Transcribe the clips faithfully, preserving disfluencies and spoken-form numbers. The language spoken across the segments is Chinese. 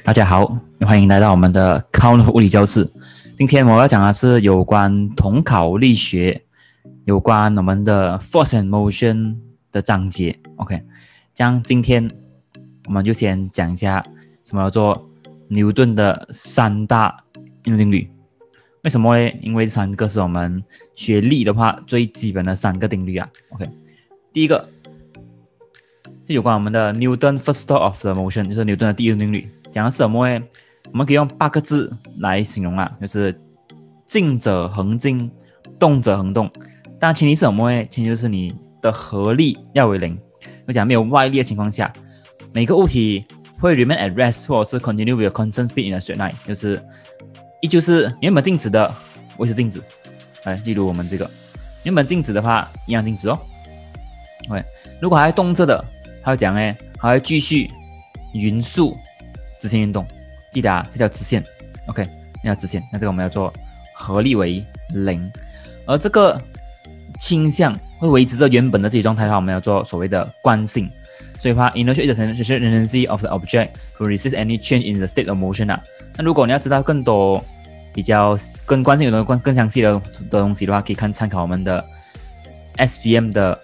大家好，欢迎来到我们的 Count 物理教室。今天我要讲的是有关统考力学，有关我们的 Force and Motion 的章节。OK， 这样今天我们就先讲一下什么叫做牛顿的三大运动定律。为什么呢？因为这三个是我们学力的话最基本的三个定律啊。OK， 第一个是有关我们的 Newton First Law of the Motion， 就是牛顿的第一定律。讲的是什么呢？我们可以用八个字来形容啊，就是静者恒静，动者恒动。但前提是什么呢？前提就是你的合力要为零。我讲没有外力的情况下，每个物体会 remain at rest 或者是 continue with a constant speed in a straight line， 就是依旧是原本静止的维持静止。哎，例如我们这个原本静止的话，一样静止哦。OK， 如果还动着的，它会讲呢，还会继续匀速直线运动。记得啊，这条直线 ，OK， 这条直线，那这个我们要做合力为零，而这个倾向会维持着原本的自己状态的话，我们要做所谓的惯性。所以话 ，inertia is the tendency of the object to resist any change in the state of motion 啊。那如果你要知道更多比较跟惯性有关、更详细的的东西的话，可以看参考我们的 S P M 的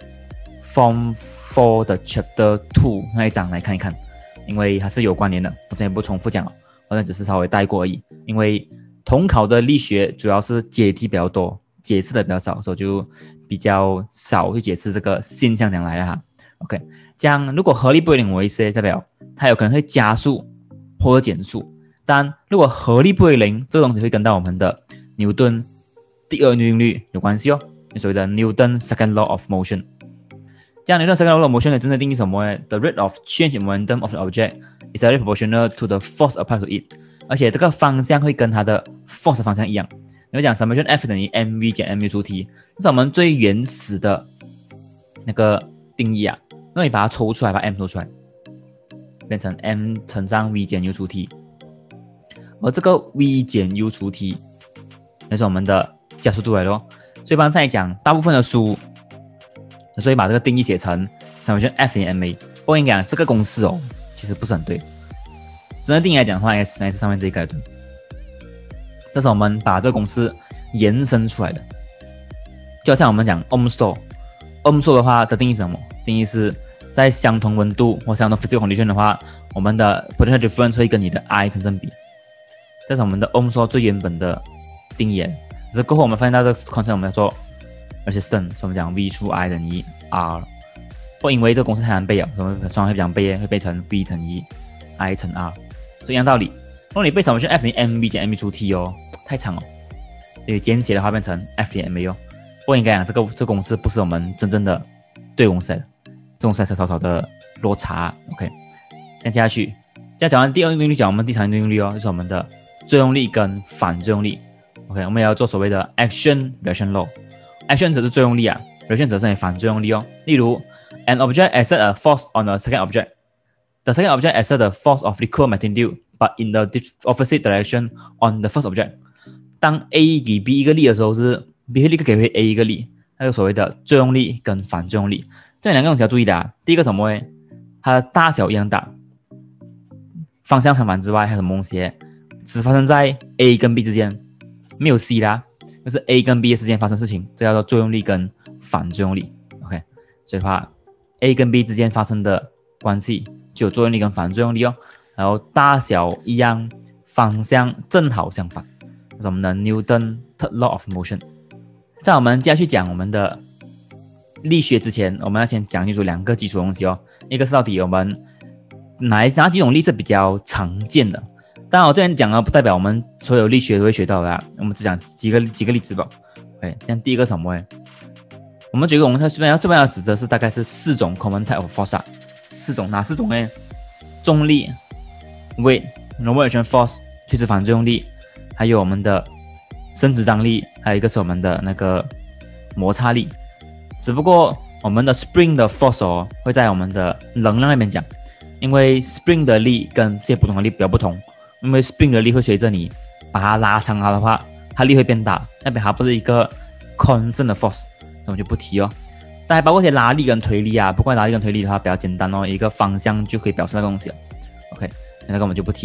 Form Four 的 Chapter Two 那一章来看一看，因为它是有关联的。我这边不重复讲了。好像只是稍微带过而已，因为统考的力学主要是解题比较多，解释的比较少，所以就比较少去解释这个现象讲来的哈。OK， 这样如果合力不为零为 C， 代表它有可能会加速或者减速。但如果合力不为零，这个东西会跟到我们的牛顿第二定律有关系哦，所谓的 Newton Second Law of Motion。这样 Newton Second Law of Motion 的真正定义什么呢？ The rate of change in momentum of the object is directly proportional to the force applied to it， 而且这个方向会跟它的 force 的方向一样。你会讲 summation F 等于 mv 减 mu 除 t， 这是我们最原始的那个定义啊。那你把它抽出来，把 m 抽出来，变成 m 乘上 v 减 u 除 t， 而这个 v 减 u 除 t 那是我们的加速度来咯。所以一般上来讲，大部分的书所以把这个定义写成 summation F 等于 ma。不过应该讲这个公式哦，其实不是很对。真的定义来讲的话，应该是上面这一个对。这是我们把这个公式延伸出来的，就好像我们讲 Ohm's law。Ohm's law 的话的定义是什么？定义是在相同温度或相同 physical condition 的话，我们的 potential difference 会跟你的 I 成正比。这是我们的 Ohm's law 最原本的定义。只是过后我们发现到这个 concept 我们要做 resistance， 所以我们讲 V 除 I 等于 R。不因为这个公式太难背了，我们双会讲背，会背成 V 等于 I 乘 R。所以一样道理，如果你背什么是 F 等于 mv 减 mu 除 t 哦，太长哦。所以简写的话变成 F 等于 ma 哦。不过应该讲这个这个公式不是我们真正的对公式，这公式是少少的落差。OK， 再接下去，再讲完第二定律，讲我们第三定律哦，就是我们的作用力跟反作用力。OK， 我们也要做所谓的 action reaction law。action 则是作用力啊 ，reaction 则是反作用力哦。例如 ，an object exerts a force on a second object。The second object exerts the force of equal magnitude, but in the opposite direction on the first object。当 A 给 B 一个力的时候，是 B 会立刻给回 A 一个力，那个所谓的作用力跟反作用力。这两个东西要注意的啊。第一个什么呢？它的大小一样大，方向相反之外，还有什么东西？只发生在 A 跟 B 之间，没有 C 啦，就是 A 跟 B 之间发生事情，这叫做作用力跟反作用力。OK， 所以的话 ，A 跟 B 之间发生的关系就有作用力跟反作用力哦，然后大小一样，方向正好相反，这是我们的 Newton Third Law of Motion。在我们接下去讲我们的力学之前，我们要先讲清楚两个基础东西哦。一个是到底我们哪哪几种力是比较常见的。当然我这边讲的不代表我们所有力学都会学到的啊，我们只讲几个几个例子吧。OK， 像第一个什么呢？我们举个我们这边要这边要指的是大概是四种 common type of force 啊。四种哪四种呢？重力 weight normal reaction force 垂直反作用力，还有我们的伸直张力，还有一个是我们的那个摩擦力。只不过我们的 spring 的 force 哦会在我们的能量那边讲，因为 spring 的力跟这些普通的力比较不同，因为 spring 的力会随着你把它拉长它的话，它力会变大，那边它不是一个 constant 的 force， 我们就不提哦。但还包括一些拉力跟推力啊，不过拉力跟推力的话比较简单哦，一个方向就可以表示那个东西了。OK， 那个我们就不提。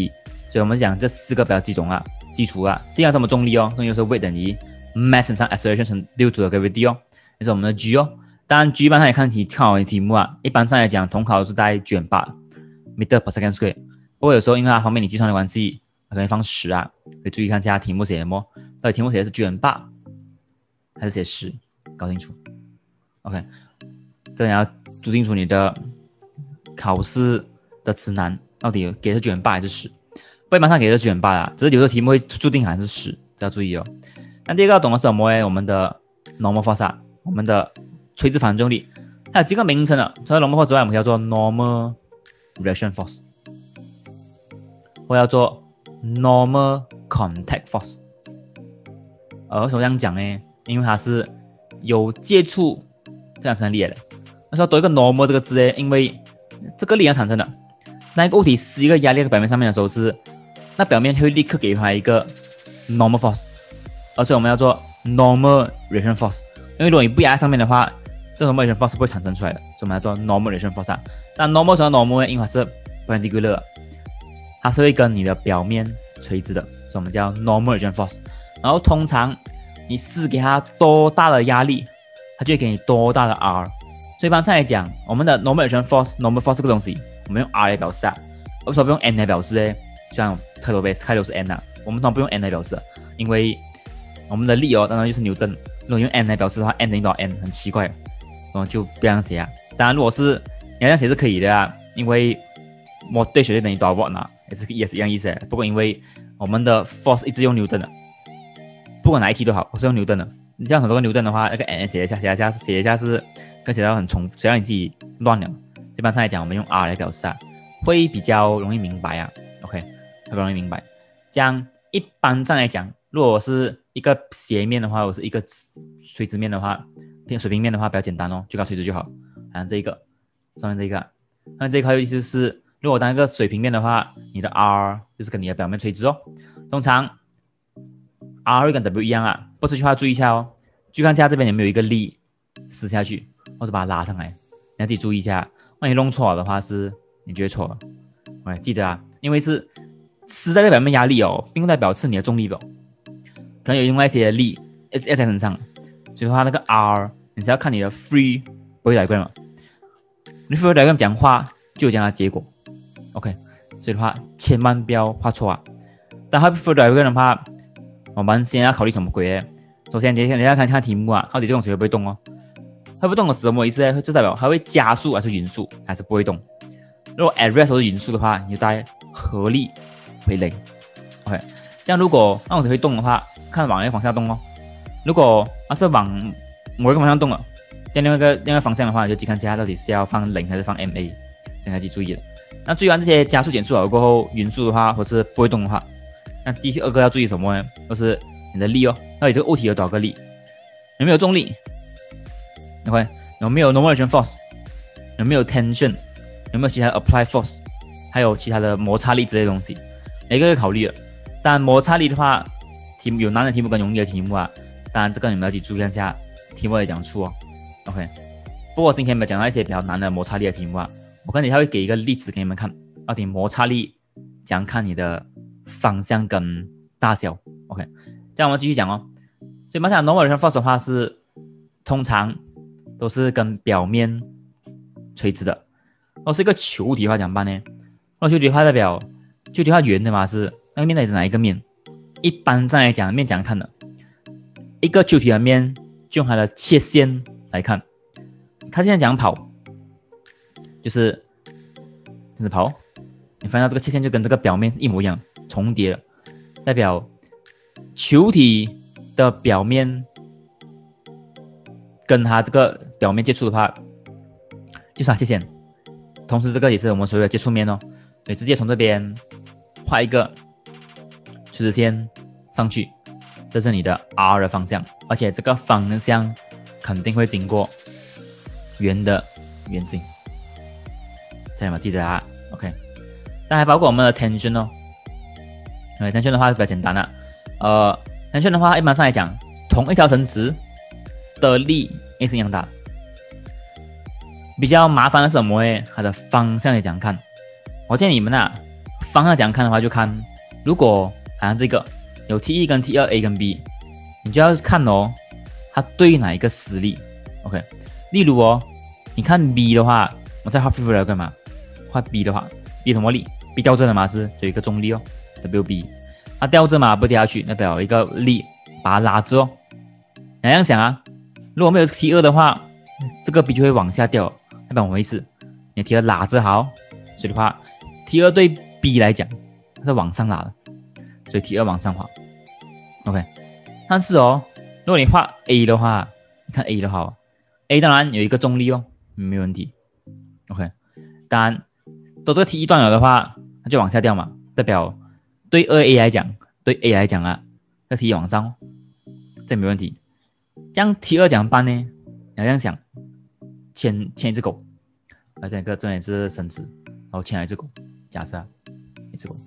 所以我们讲这四个比较基础啊，基础啊。第二什么重力哦，重力就是 weight 等于 mass 乘上 acceleration 乘六组的 gravity 哦，这是我们的 G 哦。当然 G 一般上也看题考的题目啊，一般上来讲统考是在九点八 meter per second square。不过有时候因为它方便你计算的关系，它可能放十啊，可以注意看一下题目写什么。到底题目写的是九点八还是写十，搞清楚。OK， 这你要读清楚你的考试的词难到底给的是九点八还是十。不一般上给的是九点八啦，只是有的题目会注定还是十，这要注意哦。那第二个要懂的是什么呢？我们的 normal force 啊，我们的垂直反重力，它有几个名称的。除了 normal force 之外，我们叫做 normal reaction force， 或叫做 normal contact force。呃，为什么这样讲呢？因为它是有接触这样产生力的。那时候多一个 normal 这个字呢，因为这个力量产生的，那一个物体施一个压力在表面上面的时候是，那表面会立刻给它一个 normal force， 而且我们要做 normal reaction force。因为如果你不压在上面的话，这个 normal reaction force 不会产生出来的，所以我们要做 normal reaction force 啊。那 normal 什么 normal 呢？因为它是 perpendicular， 它是会跟你的表面垂直的，所以我们叫 normal reaction force。然后通常你施给它多大的压力，它就会给你多大的 R。所以一般上来讲，我们的 normal reaction force、normal force 这个东西，我们用 R 来表示啊。为什么不用 N 来表示呢？像特罗贝斯开头是 N 啊，我们通常不用 N 来表示，因为我们的力哦，当然就是牛顿。如果用 N 来表示的话 ，N 等于多少 N 很奇怪，我们就不这样写啊。当然，如果是你要这样写是可以的啊，因为我对学就等于多少 watt 呢，也是也是一样意思。不过因为我们的 force 一直用牛顿的。不管哪一题都好，我是用牛顿的。你这样很多个牛顿的话，那个 n 写一下，写一下，写一下是跟写到很重复，只要你自己乱了。一般上来讲，我们用 R 来表示啊，会比较容易明白啊。OK， 会比较容易明白。这样一般上来讲，如果是一个斜面的话，或是一个垂直面的话，偏水平面的话比较简单哦，就靠垂直就好。像这一个上面这一个，那这一块意思是，如果当一个水平面的话，你的 R 就是跟你的表面垂直哦。通常R 会跟 W 一样啊，不过这句话注意一下哦，注意看一下这边有没有一个力施下去，或者把它拉上来，你要自己注意一下。万一弄错了的话，是你觉得错了。OK， 记得啊，因为是施在这表面压力哦，并不代表是你的重力表，可能有另外一些力要在身上，所以话那个 R 你只要看你的 free body diagram， 你 free body diagram 讲话就有这样的结果。OK， 所以的话千万不要画错啊。但 free body diagram 的话，我们先要考虑什么鬼？首先，你你要看看题目啊，到底这种东西会不会动哦？会不会动的指什么意思呢？就代表它会加速还是匀速，还是不会动？如果 at rest 都是匀速的话，你就带合力为零。OK， 这样如果那种东西会动的话，看往哪个方向动哦。如果它是往某一个方向动了，这样另外一个另外一个方向的话，你就只看一下到底是要放零还是放 ma， 这样要去注意了。那注意完这些加速减速了过后，匀速的话或是不会动的话。那第二个要注意什么呢？就是你的力哦，到底这个物体有多少个力？有没有重力 ？OK， 有没有 normal reaction force？ 有没有 tension？ 有没有其他的 apply force？ 还有其他的摩擦力之类的东西，每个要考虑的。当然摩擦力的话，题目有难的题目跟容易的题目啊，当然这个你们要去注意一下，题目也讲出哦。OK， 不过今天我们讲到一些比较难的摩擦力的题目啊，我跟你还会给一个例子给你们看，到底摩擦力怎样看你的方向跟大小 ，OK， 这样我们继续讲哦。所以我们讲 normal reaction force 的话是通常都是跟表面垂直的。如果是一个球体的话怎么办呢？如果球体的话代表球体的话圆的嘛，是那个面到底是哪一个面？一般上来讲，面怎样看的？一个球体的面就用它的切线来看，它现在怎样跑？就是这样子跑，你发现这个切线就跟这个表面一模一样。重叠了，代表球体的表面跟它这个表面接触的话，就是它切线。同时，这个也是我们所谓的接触面哦，所以直接从这边画一个垂直线上去，这是你的 R 的方向，而且这个方向肯定会经过圆的圆心，这样有没有记得啊 ？OK， 但还包括我们的 tension 哦。对 tension 的话比较简单了，呃 tension 的话一般上来讲，同一条绳子的力也是一样大。比较麻烦的是什么呢？它的方向也怎样看？我建议你们啊，方向怎样看的话，就看如果好像这个有 T 一 跟 T 二 A 跟 B， 你就要看哦，它对哪一个实力 ？OK， 例如哦，你看 B 的话，我再画 free flow 干嘛？画 B 的话 ，B 什么力 ？B 掉这的嘛是有一个重力哦 ，W B， 它掉这嘛不掉下去，代表有一个力把它拉着哦。你这样想啊，如果没有 T 二 的话，这个 B 就会往下掉，代表什么意思？你 T 二 拉着好，所以的话 T 二 对 B 来讲它是往上拉的，所以 T 二 往上滑。OK， 但是哦，如果你画 A 的话，你看 A 的话 ，A 当然有一个重力哦，没有问题。OK， 当然到这个 T 一 段了的话，它就往下掉嘛，代表对 二 A 来讲，对 A 来讲啊，这 T 一 往上哦，这没问题。这样 T 二 怎么办呢？你要这样想，牵牵一只狗，啊，这个这里是绳子，然后牵了一只狗，假设、啊、一只狗，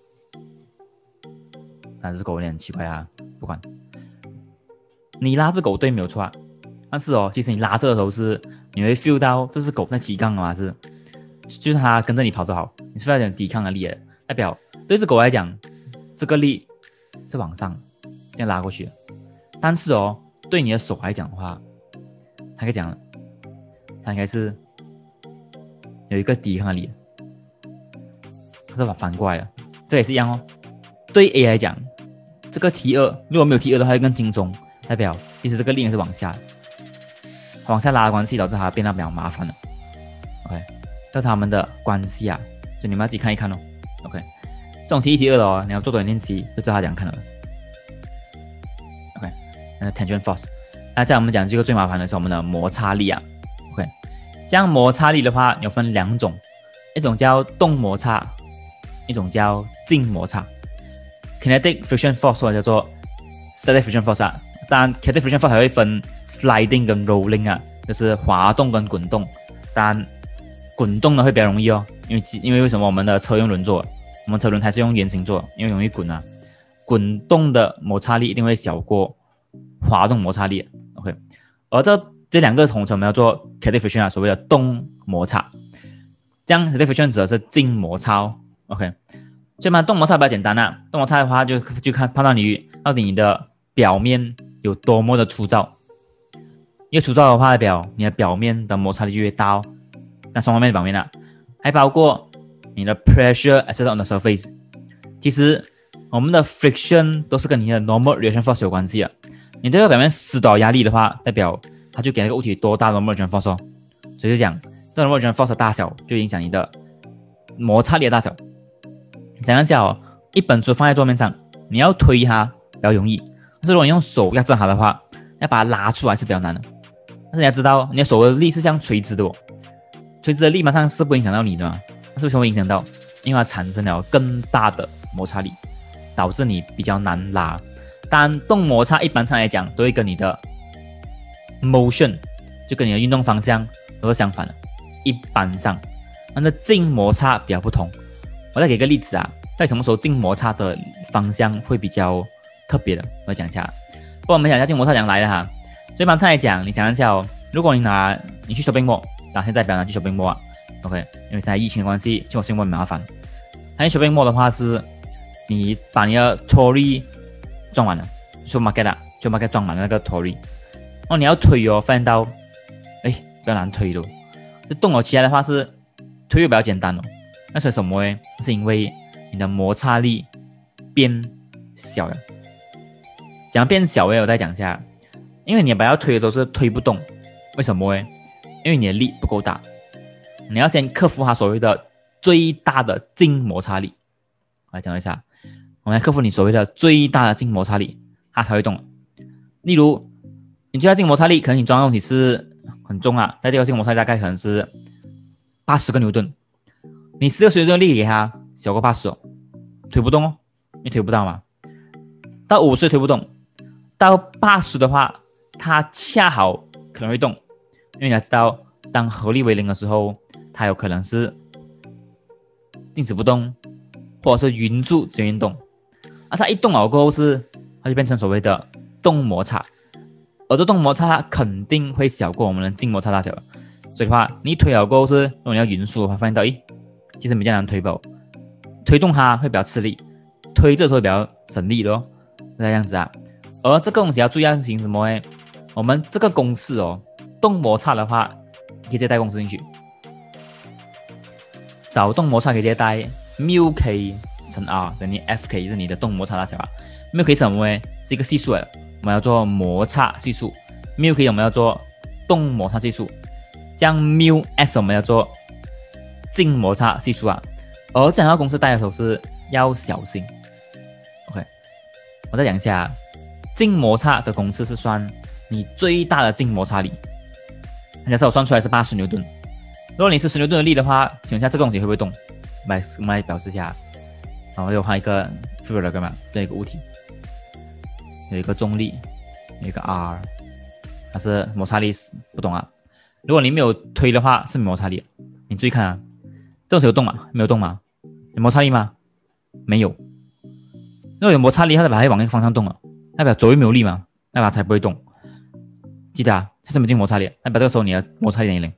但是狗有点奇怪啊，不管。你拉只狗对没有错啊，但是哦，其实你拉着的时候是你会 feel 到这只狗在提杠嘛，是，就是它跟着你跑就好，你是 feel 到点抵抗的力的，代表对这狗来讲，这个力是往上这样拉过去的，但是哦，对你的手来讲的话，它可以讲，它应该是有一个抵抗的力的，它是把反过来的，这也是一样哦。对 A 来讲，这个 T 二 如果没有 T 二 的话，会更轻松，代表其实这个力是往下，往下拉的关系导致它变得比较麻烦了。OK， 这是他们的关系啊，所以你们要自己看一看哦。OK， 这种 T 一 T 二 的哦，你要做多点练习就知道它怎样看了。OK， 那 tangent force， 那在我们讲这个最麻烦的是我们的摩擦力啊。OK， 这样摩擦力的话有分两种，一种叫动摩擦，一种叫静摩擦。Kinetic friction force 或者叫做 static friction force 啊，当然 kinetic friction force 还会分 sliding 跟 rolling 啊，就是滑动跟滚动。当然滚动呢会比较容易哦，因为因为为什么我们的车用轮做，我们车轮胎是用圆形做，因为容易滚啊。滚动的摩擦力一定会小过滑动摩擦力。OK， 而这这两个统称我们要做 kinetic friction 啊，所谓的动摩擦。这样 static friction 指的是静摩擦哦。OK。所以嘛，动摩擦比较简单啊。动摩擦的话就，就就看判断你到底你的表面有多么的粗糙。越粗糙的话，代表你的表面的摩擦力就越大哦。那双方面的表面啊，还包括你的 pressure exerted on the surface。其实我们的 friction 都是跟你的 normal reaction force 有关系的。你对这个表面施多少压力的话，代表它就给那个物体多大的 normal reaction force 哦。所以就讲这 normal reaction force 的大小就影响你的摩擦力的大小。讲一下哦，一本书放在桌面上，你要推它比较容易，但是如果你用手压制它的话，要把它拉出来是比较难的。但是你要知道，你的手的力是像垂直的哦，垂直的力马上是不影响到你的嘛，但是为什么会影响到？因为它产生了更大的摩擦力，导致你比较难拉。当然，动摩擦一般上来讲都会跟你的 motion 就跟你的运动方向都是相反的，一般上，但是静摩擦比较不同。我再给个例子啊，在什么时候静摩擦的方向会比较特别的？我讲一下。不过我们讲一下静摩擦怎样来的哈。所以一般上来讲，你想一下哦，如果你拿你去 shopping mall， 但现在不要拿去 shopping mall 啊 ，OK， 因为现在疫情的关系，去 shopping mall 很麻烦。那去 shopping mall 的话是，你把你的 trolley 装满了 ，supermarket 啊 ，supermarket 装满了那个 trolley， 哦，你要推哦，发现到，哎，比较难推咯。这动了起来的话是推又比较简单哦。那是什么呢？是因为你的摩擦力变小了。讲变小呢，我再讲一下，因为你把它推的时候是推不动，为什么呢？因为你的力不够大，你要先克服它所谓的最大的静摩擦力。我来讲一下，我们来克服你所谓的最大的静摩擦力，它才会动。例如，你最大静摩擦力，可能你装的东西是很重啊，在这个静摩擦力大概可能是八十个牛顿。你十个水吨力给它小过八十哦，推不动哦，你推不到嘛。到五十推不动，到八十的话，它恰好可能会动，因为你要知道，当合力为零的时候，它有可能是静止不动，或者是匀速直接运动。啊，它一动了过后是，它就变成所谓的动摩擦，而这动摩擦肯定会小过我们的静摩擦大小，所以的话，你一推了过后是，如果你要匀速的话，发现到，咦。其实比较难推爆，推动它会比较吃力，推推这时候比较省力的哦，这样子啊。而这个东西要注意的事情是什么呢？我们这个公式哦，动摩擦的话，可以直接带公式进去。找动摩擦可以直接带 mu k 乘 r 等于 F k 是你的动摩擦大小啊。mu k 是什么呢？是一个系数来的，我们要做摩擦系数。mu k 我们要做动摩擦系数，这样 mu s 我们要做静摩擦系数啊。而这两个公式带的时候是要小心。OK， 我再讲一下，静摩擦的公式是算你最大的静摩擦力。假设我算出来是八十牛顿。如果你是十牛顿的力的话，请问一下这个东西会不会动？我们来我们来表示一下。然后又画一个 figure 的干嘛？这一个物体，有一个重力，有一个 R， 它是摩擦力不动啊。如果你没有推的话，是没摩擦力。你注意看啊，这东西有动吗？没有动吗？有摩擦力吗？没有。如果有摩擦力，它代表它会往那个方向动了，代表左右没有力嘛，代表它才不会动。记得啊，这是没有静摩擦力，代表这个时候你的摩擦力等于零。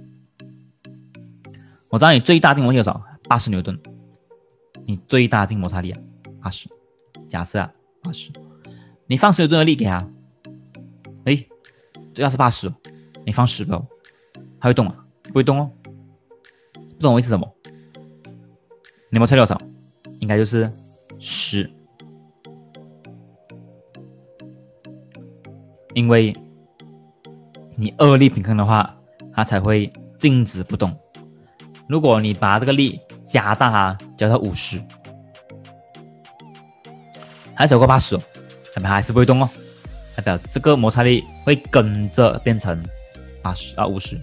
我知道你最大静摩擦力多少？八十牛顿。你最大静摩擦力啊，八十。假设啊，八十。你放十牛顿的力给它，诶，最大是八十，你放十个、哦，它会动吗？不会动哦。不懂我意思是什么？你摩擦力多少？应该就是十。因为你二力平衡的话，它才会静止不动。如果你把这个力加大它，加到五十，还小过八十哦，代表还是不会动哦，代表这个摩擦力会跟着变成八十啊五十。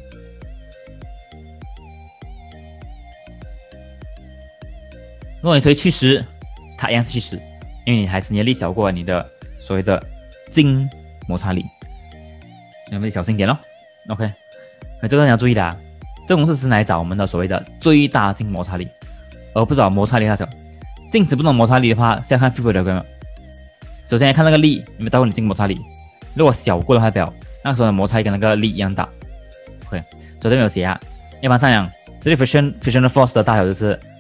如果你推七十，它一样是七十，因为你还是你的力小过你的所谓的静摩擦力，所以我们小心一点咯。OK， 那这个你要注意的啊。这公式是来找我们的所谓的最大静摩擦力，而不是找摩擦力大小。静止不动摩擦力的话是要看 figure diagram。首先来看那个力有没有大过你静摩擦力，如果小过的话，代表那时候的摩擦力跟那个力一样大。OK， 昨天没有写啊。一般上讲，这里 friction frictional force 的大小就是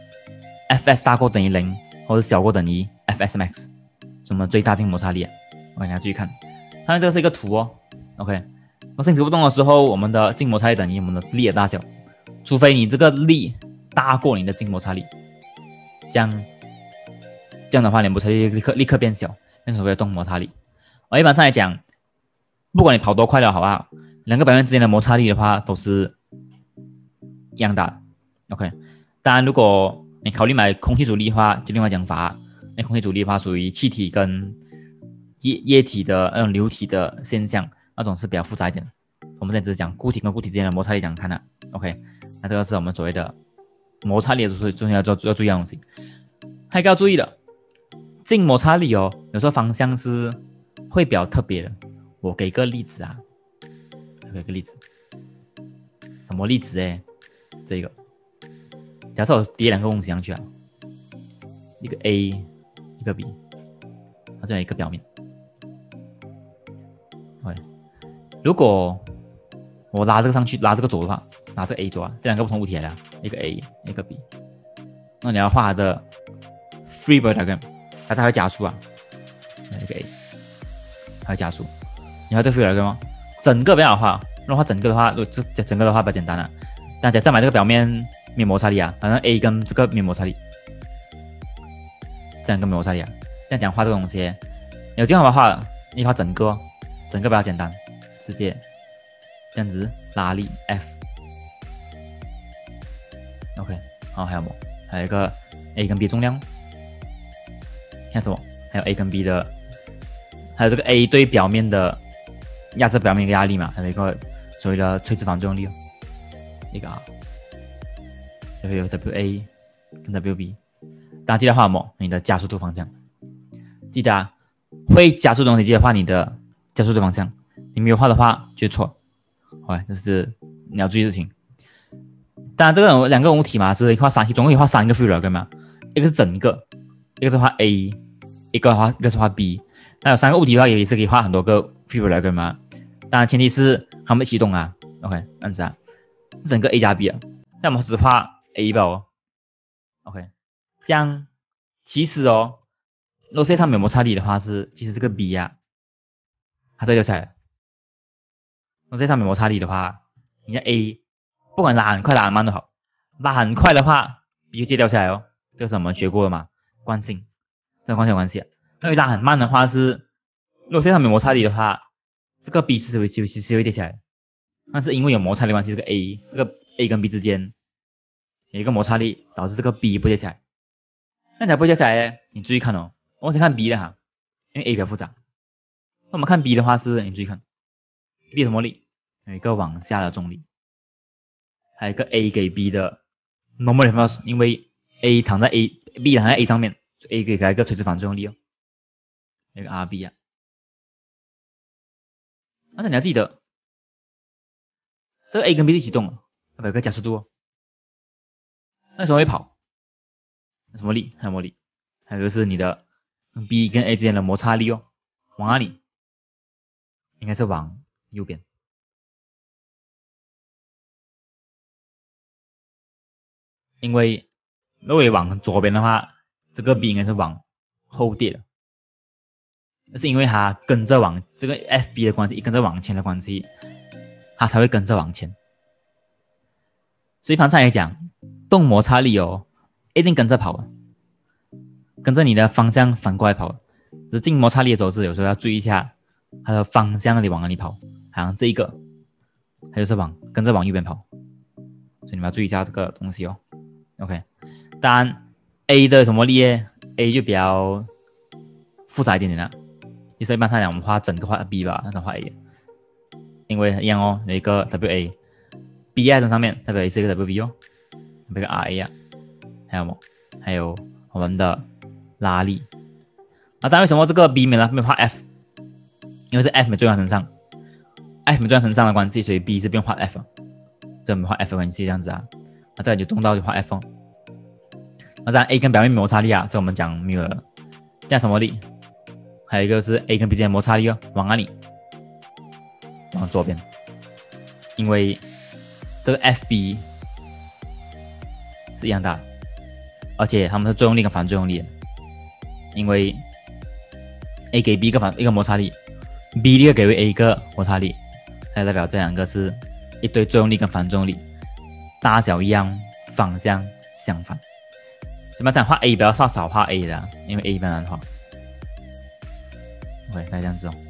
Fs 大过等于零，或者小过等于 Fs max， 是我们最大静摩擦力啊。OK， 大家继续看，上面这个是一个图哦。OK。静止不动的时候，我们的静摩擦力等于我们的力的大小，除非你这个力大过你的静摩擦力，这样这样的话，你摩擦力立刻立刻变小，变成所谓的动摩擦力。而一般上来讲，不管你跑多快了，好不好？两个表面之间的摩擦力的话，都是一样大的。OK， 当然如果你考虑买空气阻力的话，就另外讲法。那空气阻力的话，属于气体跟液液体的那种流体的现象。那种是比较复杂一点的，我们现在只是讲固体跟固体之间的摩擦力，讲看的。OK， 那这个是我们所谓的摩擦力的最重要要要注意的东西。还有一个要注意的，静摩擦力哦，有时候方向是会比较特别的。我给个例子啊，给个例子，什么例子哎？这个，假设我叠两个东西上去啊，一个 A， 一个 B， 它这样一个表面。OK。如果我拉这个上去，拉这个走的话，拉这个 A 走啊，这两个不同物体来的，一个 A， 一个 B， 那你要画它的 free body diagram， 它才会加速啊，一个 A， 它会加速。你画这个 free body diagram 吗？整个不要画，如果画整个的话，如果这整个的话比较简单了、啊。大家再买这个表面没有摩擦力啊，反正 A 跟这个没有摩擦力，这两个没有摩擦力啊。这样讲画这个东西，有经常画，你画整个、哦，整个比较简单。直接这样子拉力 F，OK， 好，还有什么？还有一个 A 跟 B 重量，还有什么？还有 A 跟 B 的，还有这个 A 对表面的压制表面一个压力嘛，还有一个所谓的垂直反作用力哦，一个 R， 就会有 W A 跟 W B。大家记得画什么？你的加速度方向，记得啊，会加速的东西记得画你的加速度方向。你没有画的话就错，好，这是你要注意的事情。当然，这个两个物体嘛是画三，总共可以画三个 free diagram 嘛，一个是整个，一个是画 A， 一个画一个是画 B。那有三个物体的话，也是可以画很多个 free diagram 嘛。当然，前提是它们一起动啊。OK， 这样子啊，整个 A 加 B 啊，那我们只画 A 吧哦。OK， 这样其实哦， 如果线上没有摩擦力的话是，其实这个 B 啊，它这掉下来。如果线上没有摩擦力的话，你看 A 不管拉很快拉很慢都好，拉很快的话 B 就直接掉下来哦，这个是我们学过的嘛，惯性，这个惯性有关系啊。因为拉很慢的话是，如果线上没有摩擦力的话，这个 B 是会是是会跌下来，但是因为有摩擦力关系，这个 A 这个 A 跟 B 之间有一个摩擦力，导致这个 B 不跌下来。那才不会掉下来呢？你注意看哦，我们先看 B 的哈，因为 A 比较复杂。那我们看 B 的话是，你注意看 ，B 什么力？有一个往下的重力，还有一个 A 给 B 的 normal force， 因为 A 躺在 A，B 躺在 A 上面，所以 A 给它一个垂直反作用力哦，有一个 R B 啊。但是你要记得，这个 A 跟 B 一起动，它有个加速度哦。那时候会跑，什么力？还有什么力？还有就是你的 B 跟 A 之间的摩擦力哦，往哪里？应该是往右边。因为如果往左边的话，这个 B 应该是往后跌的，那是因为它跟着往这个 F B 的关系，跟着往前的关系，它才会跟着往前。所以盘上来讲，动摩擦力哦，一定跟着跑，跟着你的方向反过来跑。只是静摩擦力的时候是有时候要注意一下它的方向那里往哪里跑，好像这一个，它就是往跟着往右边跑，所以你们要注意一下这个东西哦。OK， 当然 A 的什么力 A 就比较复杂一点点了，其实一般上讲我们画整个画 B 吧，那种画 A， 因为一样哦，有一个 W A，B 在上面代表是一个 W B 哦，有一个 R A 啊，还有什么？还有我们的拉力。那当然为什么这个 B 没有没有画 F？ 因为是 F 没作用在身上 ，F 没作用在身上的关系，所以 B 是不用画 F， 这没画 F 的关系这样子啊。那这里就动到就画 F 哦。那当然 A 跟表面摩擦力啊，这我们讲没有了。这样什么力？还有一个是 A 跟 B 之间的摩擦力哦，往哪里？往左边，因为这个 F B 是一样大，而且它们是作用力跟反作用力的，因为 A 给 B 一个反一个摩擦力 ，B 立刻给 A 一个摩擦力，它代表这两个是一堆作用力跟反作用力，大小一样，方向相反。一般讲画 A 不要少少画 A 的，因为 A 比较难画。OK， 大概这样子哦。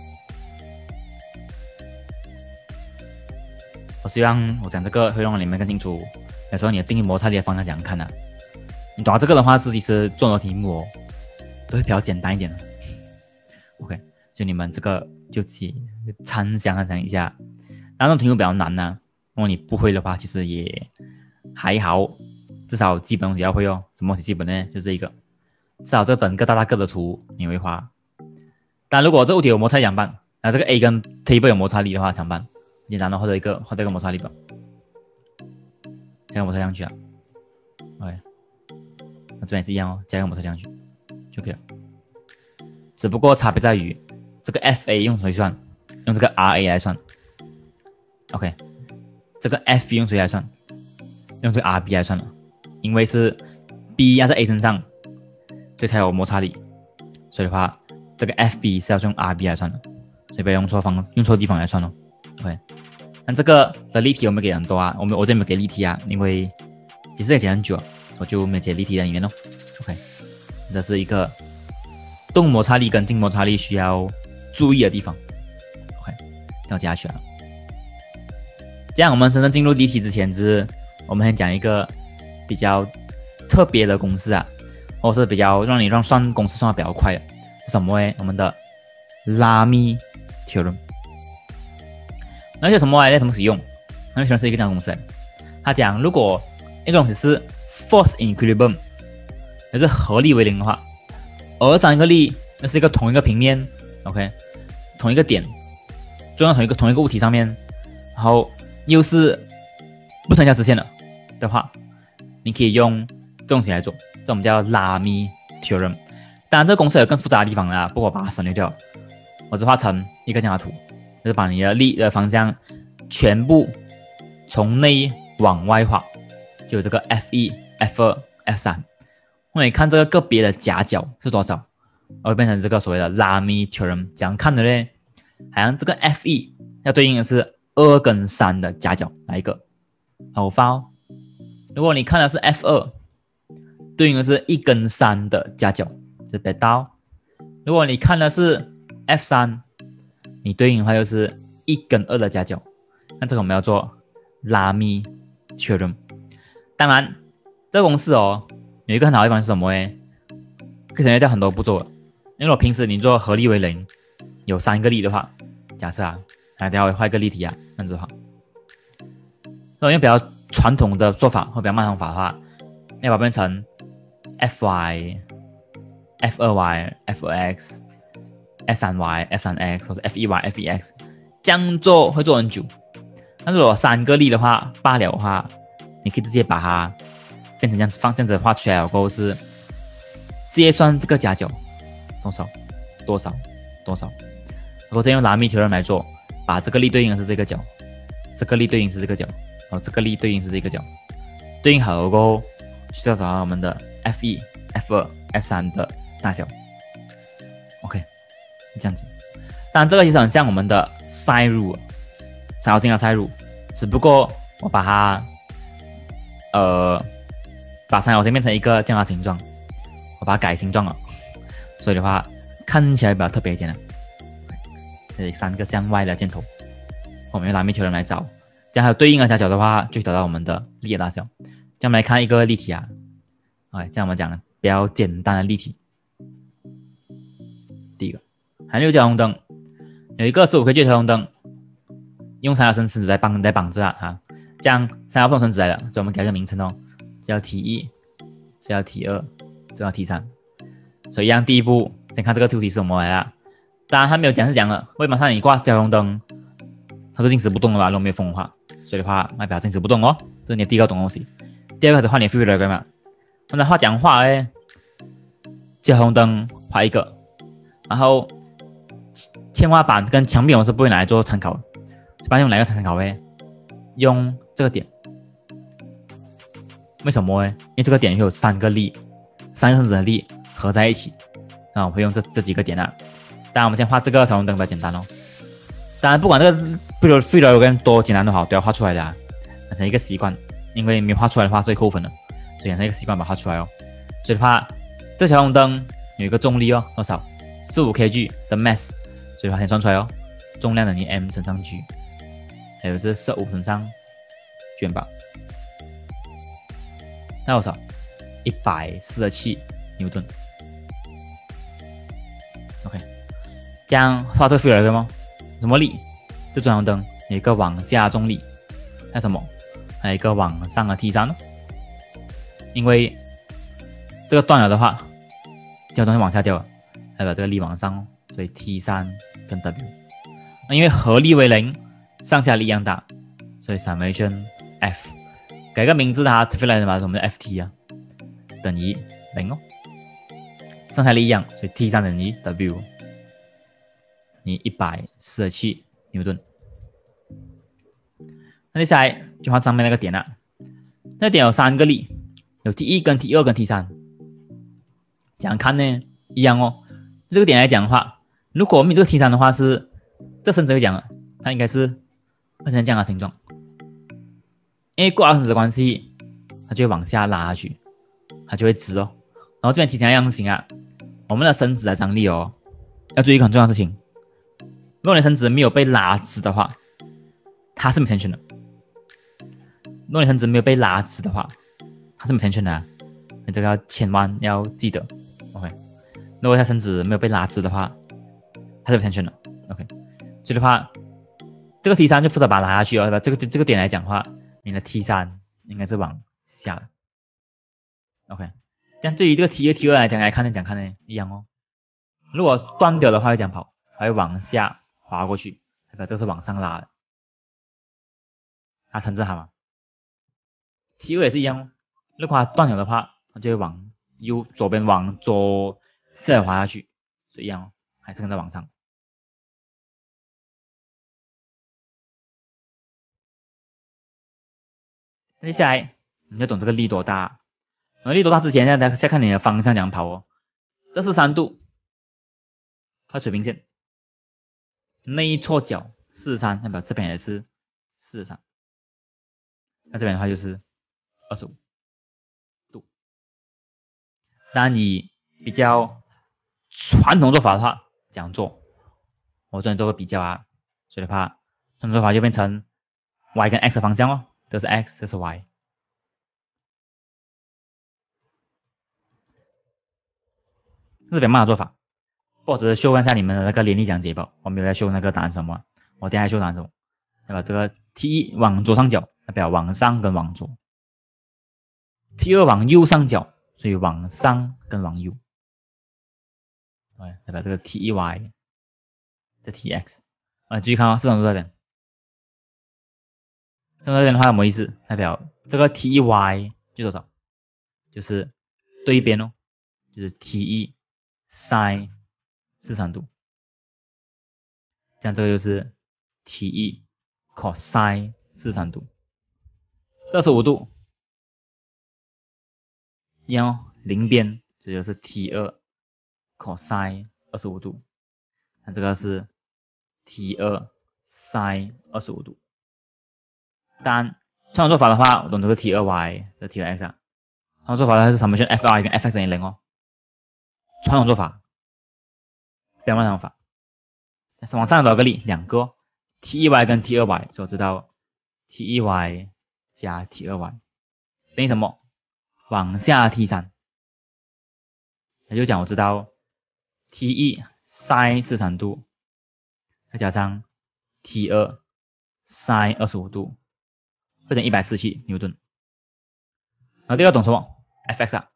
我希望我讲这个会让你们更清楚，有时候你的静力摩擦力的方向怎样看啊？你懂了这个的话，是其实做的题目哦，都会比较简单一点的。OK， 就你们这个就去参详讲一下。那种题目比较难呢、啊，如果你不会的话，其实也还好，至少基本东西要会哦。什么东西基本呢？就这一个，至少这整个大大个的图你会画。但如果这物体有摩擦力怎么办？那这个 A 跟 table 有摩擦力的话怎么办？简单的，或者一个或者一个摩擦力吧，加个摩擦上去啊。OK， 那这边也是一样哦，加个摩擦上去就可以了。只不过差别在于这个 F A 用谁算？用这个 R A 来算。OK， 这个 F 用谁来算？用这个 R B 来算了，因为是 B 压在 A 身上，所以才有摩擦力。所以的话，这个 F B 是要用 R B 来算的，所以不要用错方用错地方来算哦。OK。那这个的例题我们给很多啊，我们我这边没给例题啊，因为其实也解很久，我就没有解例题在里面哦。OK， 这是一个动摩擦力跟静摩擦力需要注意的地方。OK， 要加选了。这样我们真正进入例题之前，是我们先讲一个比较特别的公式啊，或是比较让你让算公式算的比较快的，是什么呢？我们的拉密 theorem。那是什么来的？怎么使用？那实是一个这样的公式。他讲，如果一个东西是 force in equilibrium， 就是合力为零的话，而这样一个力，那是一个同一个平面 ，OK， 同一个点，作用同一个同一个物体上面，然后又是不同一条直线的的话，你可以用这种形来做，这我们叫拉密 theorem。当然，这个公式有更复杂的地方啦，不过我把它省略掉，我只画成一个这样的图。就是把你的力的方向全部从内往外画，就有这个 F 一、F 二、F 三。那你看这个个别的夹角是多少？ 会变成这个所谓的拉米 theorem。怎样看的嘞？好像这个 Fe 要对应的是二跟三的夹角，哪一个？好发哦。如果你看的是 F 二，对应的是一跟三的夹角，是 beta。如果你看的是 F 三，你对应的话就是一跟二的夹角。那这个我们要做拉米 theorem。当然，这个公式哦，有一个很好的地方是什么诶？可以省略掉很多步骤了。因为如果平时你做合力为零，有三个力的话，假设啊，那等下我画一个例题啊，这样子的话，那用比较传统的做法或比较慢方法的话，要把它变成 Fy、F 二 Y、F 二 X、F 三 Y、F 三 X 或者 F 一 Y、F 一 X， 这样做会做很久。但是如果三个力的话，罢了的话，你可以直接把它变成这样子放，这样子画出来过后是直接算这个夹角多少多少多少，然后再用拉米 theorem 来做，把这个力对应的是这个角，这个力对应是这个角，然后这个力对应是这个角，对应好了过后，需要找到我们的 F 一、F 二、F 三的大小。OK， 这样子。当然这个其实很像我们的 sine rule， 三角形的 sine rule， 只不过我把它呃把三角形变成一个这样的形状，我把它改形状了，所以的话看起来比较特别一点了。这里三个向外的箭头，我们用拉米 theorem 来找，这样还有对应的夹角的话，就找到我们的力的大小。这样我们来看一个例题啊，哎，这样我们讲比较简单的例题。第一个，含六角红灯，有一个十五 K G 的调红灯，用三角绳绳子来绑来绑着啊，哈，这样三条不同绳子来了，所以我们给个名称哦，这叫 T 一，这叫 T 二，这叫 T 三。所以一样，第一步先看这个图题是什么来啊？当然它没有讲是讲了，为什么上你挂调红灯，它是静止不动的吧？如果没有风的话，所以的话，代表静止不动哦，这是你的第一个懂东西。第二个是画你的 free diagram 嘛，我们画讲话诶，调红灯画一个，然后天花板跟墙壁我是不会拿来做参考的，一般用哪个参考诶？用这个点，为什么诶？因为这个点会有三个力，三个绳子的力合在一起，那我会用这这几个点啊。当然，我们先画这个调红灯比较简单哦。当然，不管这个 free diagram 多简单都好，都要画出来的啊，养成一个习惯。因为没画出来的话是会扣分的，所以养成一个习惯把它画出来哦。所以的话，这条红灯有一个重力哦，多少？十五 K G 的 mass， 所以它先算出来哦。重量等于 m 乘上 g， 还有是十五乘上卷吧，那多少？一百四十七牛顿。OK， 这样画这个 free diagram 吗？什么力？这转红灯有一个往下重力，还有什么？还有一个往上的 T 三，因为这个断了的话，这个东西往下掉了，代表这个力往上，所以 T 三跟 W。那因为合力为零，上下力一样大，所以 summation F 改个名字它推出来的嘛，我们的 F T 啊，等于零哦，上下力一样，所以 T 三等于 W， 你一百四十七牛顿。那接下来就画上面那个点了，那个点有三个力，有 T 一 跟 T 二 跟 T 三，怎样看呢？一样哦。这个点来讲的话，如果我们这个 T 三的话是这绳子会讲了，它应该是变成这样的形状，因为挂绳子的关系，它就会往下拉下去，它就会直哦。然后这边其他样型啊，我们的绳子的张力哦，要注意一个很重要的事情，如果你绳子没有被拉直的话，它是没 tension 的。如果你绳子没有被拉直的话，它是没 tension 的、啊，你这个要千万要记得。OK， 如果它绳子没有被拉直的话，它是没 tension 的。OK， 所以的话，这个 T 三就负责把它拉下去哦，对吧？这个这个点来讲的话，你的 T 三应该是往下的。OK， 这样对于这个 T 二 T 二来讲来看呢，讲看呢一样哦。如果断掉的话会讲跑，还会往下滑过去，代表这是往上拉的。它撑着它嘛。T 二也是一样哦，如果它断了的话，它就会往右左边往左下滑下去，是一样哦，还是跟着往上。接下来你要懂这个力多大，然后力多大之前呢，大家先看你的方向怎样跑哦。这是三度， 画水平线，内错角四十三，代表这边也是四十三，那这边的话就是二十五度。当然以比较传统做法的话，这样做，我这里做个比较啊，所以的话，传统做法就变成 y 跟 x 的方向哦，这是 x， 这是 y。这是比较慢的做法，或者修一下你们的那个联立讲解吧，我没有在修那个答案什么，我等下修答案什么，对吧？这个 T 一往左上角代表往上跟往左 ，T 二往右上角，所以往上跟往右，对，代表这个 T 一 y， 这 T x， 啊，继续看啊，四种这边，四种这边的话什么意思？代表这个 T 一 y 就多少？就是对边哦，就是 T 一 sin 四十三度，这样这个就是 T 一 cos 四十三度，这是五度，一样哦，邻边这就是 T 二 cos 二十五度，那这个是 T 二 sin 二十五度。当然，传统做法的话，我懂这个 T 二 y， 这 T 二 x 啊。传统做法的是 summation f(i) 跟 f(x) 等于零哦。传统做法，不要乱用法。往上找个例，两个、哦、T 一 y 跟 T 二 y， 所以我知道 T 一 y 加 T 二 y 等于什么？往下 T 三，也就讲我知道 T 一 sin 四十三度，再加上 T 二 sin 二十五度，会等一百四十七牛顿。然后第二个懂什么 ？f(x) 啊。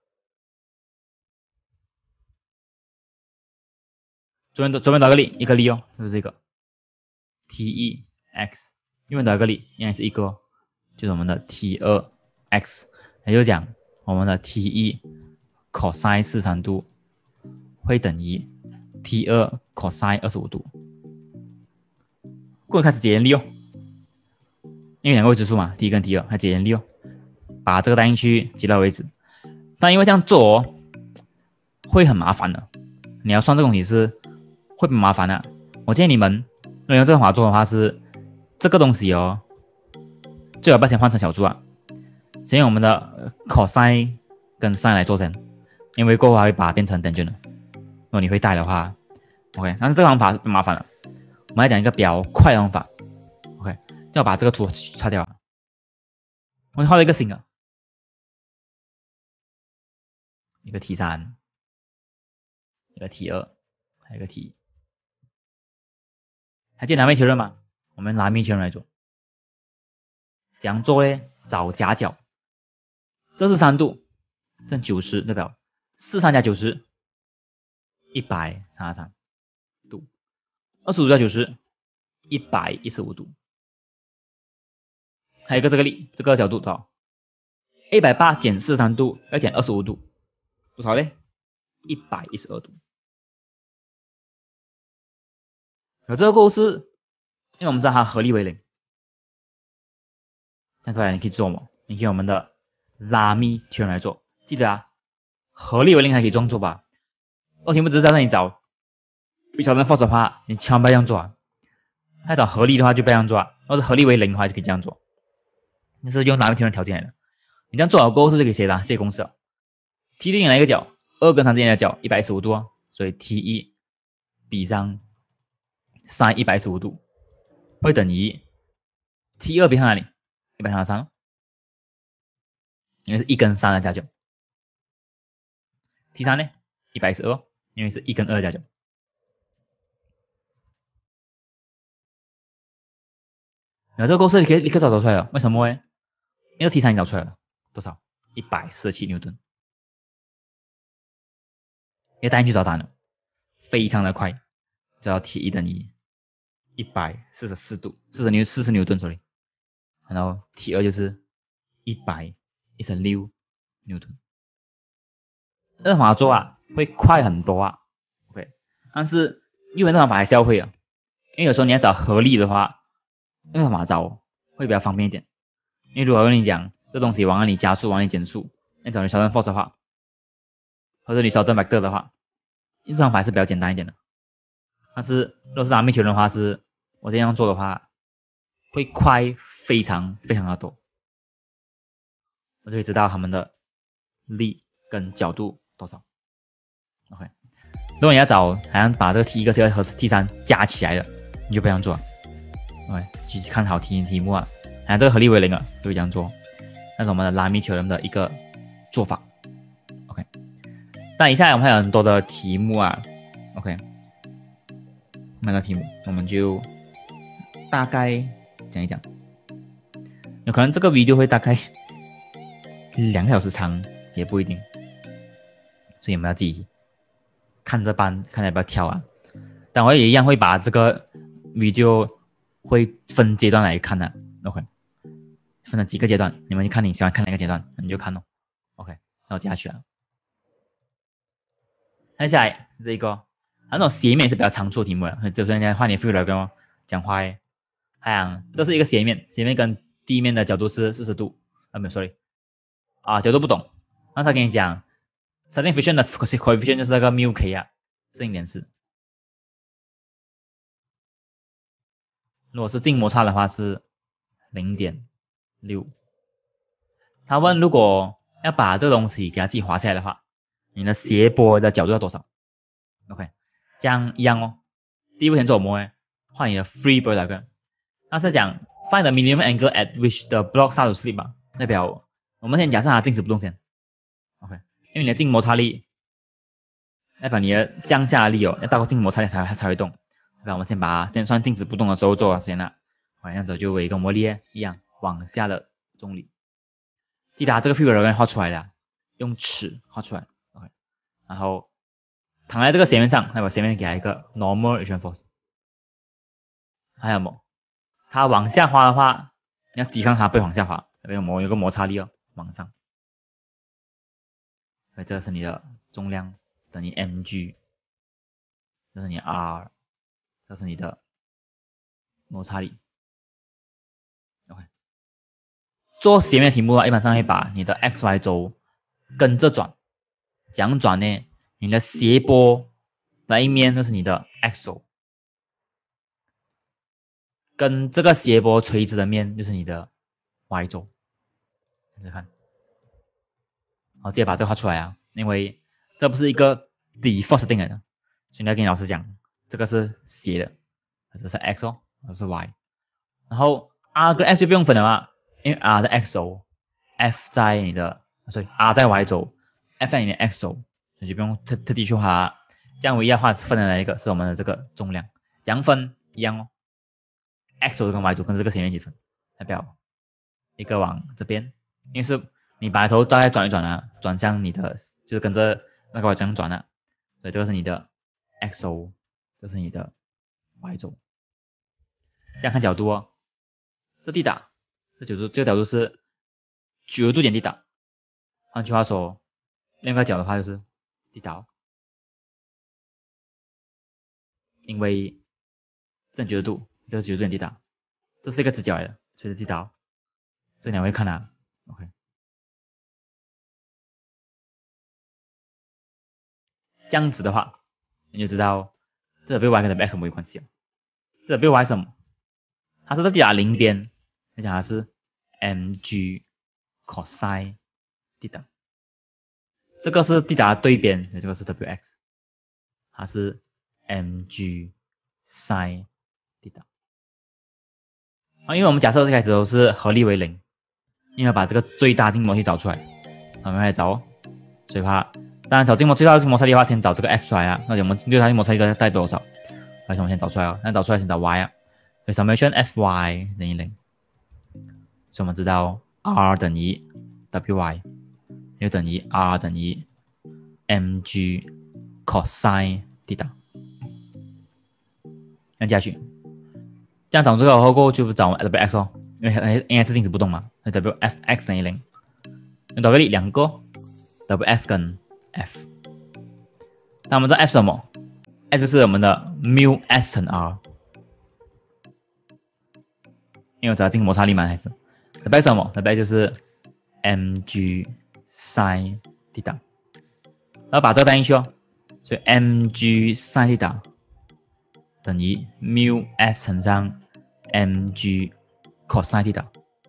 左边左边找个例，一个例哦，就是这个 T 一 x， 右边找个例，应该是一个，就是我们的 T 二 x， 也就是讲我们的 T 一 cos 四十三度会等于 T 二 cos 二十五度。过来开始解原理哦，因为两个未知数嘛 ，T 一跟 T 二，来解原理哦，把这个带进去，解到为止。但因为这样做哦，会很麻烦的，你要算这个东西是会很麻烦的。我建议你们，如果用这个方法做的话，是这个东西哦，最好不要先换成小数啊，先用我们的 cos 跟 sin 来做先，因为过后还会把它变成等距的。如果你会带的话 ，OK， 但是这个方法不麻烦了。我们来讲一个比较快的方法 ，OK， 就要把这个图擦掉。我画了一个新的，一个 T 三，一个 T 二，还有一个 T 一。还记得拿面确认吗？我们拿面确认来做，怎样做呢？找夹角，这是三度，这九十代表四三加九十，一百三十三度，二十五加九十，一百一十五度。还有一个这个例，这个角度多少？一百八减四十三度要减二十五度，多少呢？一百一十二度。有这个构式，因为我们知道它合力为零，那出来你可以做嘛？你可以用我们的拉密推论来做，记得啊，合力为零还可以这样做吧？我题目只是在让你找比较能 force 的话，你千万不要这样做啊。要找合力的话就不要这样做啊，要是合力为零的话就可以这样做。那是用拉密推论条件来的。你这样做好过后是就可以写的，写公式啊。T 对应哪一个角？二跟三之间的角一百一十五度啊，所以 T 一 比上 sin 一百一十五度会等于 T 二比上哪里？一百三十三，因为是一跟三的加角。T 三呢？一百一十二，因为是一跟二的加角。然后这个公式你可以立刻找出来了，为什么呢？因为 T 三你找出来了多少？一百四十七牛顿。也带进去找答案了，非常的快，只要 T 一等于一百四十四度，四十牛四十牛顿 ，sorry， 然后 T 二就是一百一十六牛顿。这个方法做啊会快很多啊 ，OK， 但是因为这方法还是要会啊，因为有时候你要找合力的话，那个方法找会比较方便一点。因为如果跟你讲这东西往那里加速，往那里减速，那找你小乘 force 的话，或者你小乘 vector 的话，这方法还是比较简单一点的。 但是如果是拉米铁的话是，我这样做的话会快非常非常的多，我就会知道他们的力跟角度多少。OK， 如果你要找好像把这个 T 一个、T 二和 T 三加起来的，你就不这样做。OK， 去看好题题目啊，好像这个合力为零啊，就会这样做。那是我们的拉米铁人的一个做法。OK， 但以下我们还有很多的题目啊。OK， 那个题目我们就大概讲一讲。有可能这个 video 会大概两个小时长，也不一定，所以我们要自己看着办，看要不要挑啊。但我也一样会把这个 video 会分阶段来看的。OK， 分了几个阶段，你们看你喜欢看哪个阶段，你就看咯。OK， 那我接下去了。接下来这一个，那种斜面是比较常出的题目了，就是人家换你 feel 来跟我讲话诶。太阳，这是一个斜面，斜面跟地面的角度是四十度，啊没有 sorry， 啊角度不懂，那他跟你讲 starting friction 的 coefficient 就是那个 mu k 啊，是零点四。如果是静摩擦的话是 零点六。他问如果要把这个东西给它自己滑下来的话，你的斜波的角度要多少 ？OK， 这样一样哦。第一步先做什么呢？换你的 free board 来个。那是讲 find the minimum angle at which the block start to slip 吧，代表我们先假设它静止不动先 ，OK， 因为你的静摩擦力代表你的向下力哦，要到静摩擦力才它才会动。那我们先把它先算静止不动的时候做先了，好，这样子就有一个摩力一样往下的重力。记得这个 figure 画出来的，用尺画出来 ，OK， 然后躺在这个斜面上，代表斜面给它一个 normal reaction force， 还有么？它往下滑的话，你要抵抗它被往下滑，有摩有个摩擦力哦，往上。所以这是你的重量等于 mg， 这是你的 r， 这是你的摩擦力。OK， 做斜面题目啊，一般上会把你的 xy 轴跟着转，怎样转呢？你的斜波的一面就是你的 x 轴。跟这个斜波垂直的面就是你的 y 轴，你看，好，直接把这个画出来啊，因为这不是一个 default 设定来的，所以你要跟老师讲，这个是斜的，这是 x 哦，这是 y， 然后 r 跟 f 就不用分了嘛，因为 r 的 x 轴 ，f 在你的，所以 r 在 y 轴 ，f 在你的 x 轴，所以就不用特特地去画，这样唯一要画分的那一个是我们的这个重量，这样分一样哦。x 轴跟 y 轴跟这个斜面一起分，代表一个往这边，因为是你把头大概转一转啊，转向你的，就是跟着那个 y 这样转啊，所以这个是你的 x 轴，这是你的 y 轴。这样看角度哦，这地打，这角度这个角度是九十度点地打，换句话说，另外一个角的话就是地打哦，因为正九十度。这是九十度点地打，这是一个直角来的，所以是地打哦。这两位看啊 ，OK。这样子的话，你就知道这 W y 跟 W x 没有关系了。这 W y 什么？它是在地打零边，你讲它是 mg cos 地打。这个是地打对边，这个是 W x， 它是 mg sin 地打。啊，因为我们假设最开始都是合力为零，因为把这个最大静摩去找出来，我们来找哦，所以怕，当然找静摩最大的摩擦力的话，先找这个 f 出来啊，那我们最大的摩擦力大概多少？而且我们先找出来哦，那找出来先找 y 啊，所以 summation fy 等于零，所以我们知道 r 等于 wy， 又等于 r 等于 mg cos 地打，那接下去。这样找这个后过就找 Wx 哦，因为应该是静止不动嘛，所以 Wfx 等于零。用 W 力两个 Ws 跟 F。那我们知道 F 什么 ？F 就是我们的 mu s 乘 r， 因为我知道静摩擦力嘛，还是 W 什么 ？W 就是 mg sin 地打，然后把这个带进去哦，所以 mg sin 地打等于 mu s 乘上 mg cosine theta。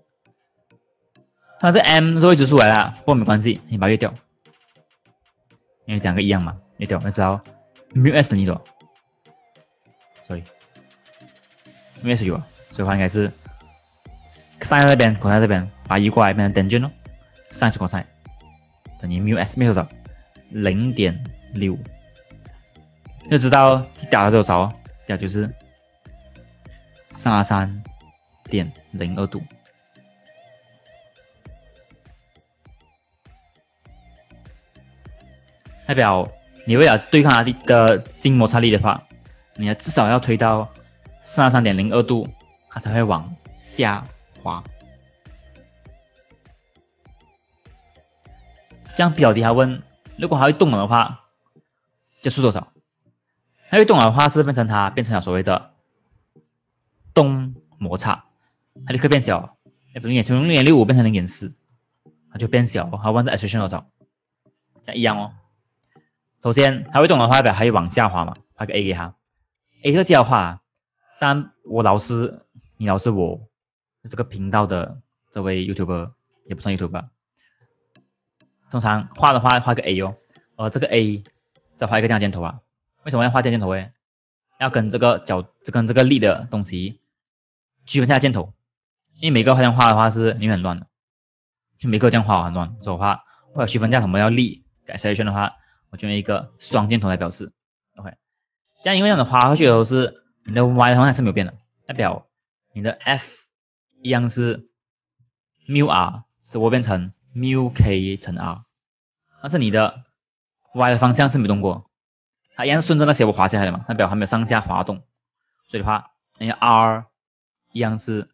那这 m 是未知数来了，不过没关系，你把它约掉，因为两个一样嘛，约掉，要知道 mu s 等于多少？所以 mu s 有啊，所以的话应该是 sin 这边 cosine 这边把移过来变成 tangent 咯 ，sin 除 cosine 等于 mu s 没有多少，零点六，就知道 theta 是多少哦 ，theta 就是三十三点零二度。代表你为了对抗它的静摩擦力的话，你要至少要推到三十三点零二度，它才会往下滑。这样表题还问，如果它会动了的话，加速多少？它会动了的话是变成它变成了所谓的动摩擦，它立刻变小，从零点六五变成零点四，它就变小。它问这 acceleration 多少？这样一样哦。首先，它会动的话，代表它会往下滑嘛，画个 A 给它。A 这个的话，当然我老师，你老师我这个频道的这位 YouTuber 也不算 YouTuber， 通常画的话画个 A 哦，而这个 A 再画一个降箭头啊。为什么要画降箭头诶？要跟这个角，跟这个力的东西区分下箭头，因为每个这样画的话是永远很乱的，就每个这样画很乱，所以的话为了区分下什么要力 acceleration 的话。我就用一个双箭头来表示 ，OK， 这样因为这样的滑下去都是你的 y 的方向是没有变的，代表你的 f 一样是 mu r， 是我变成 mu k 乘 r， 但是你的 y 的方向是没动过，它一样是顺着那斜坡滑下来的嘛，代表还没有上下滑动，所以的话，那个 r 一样是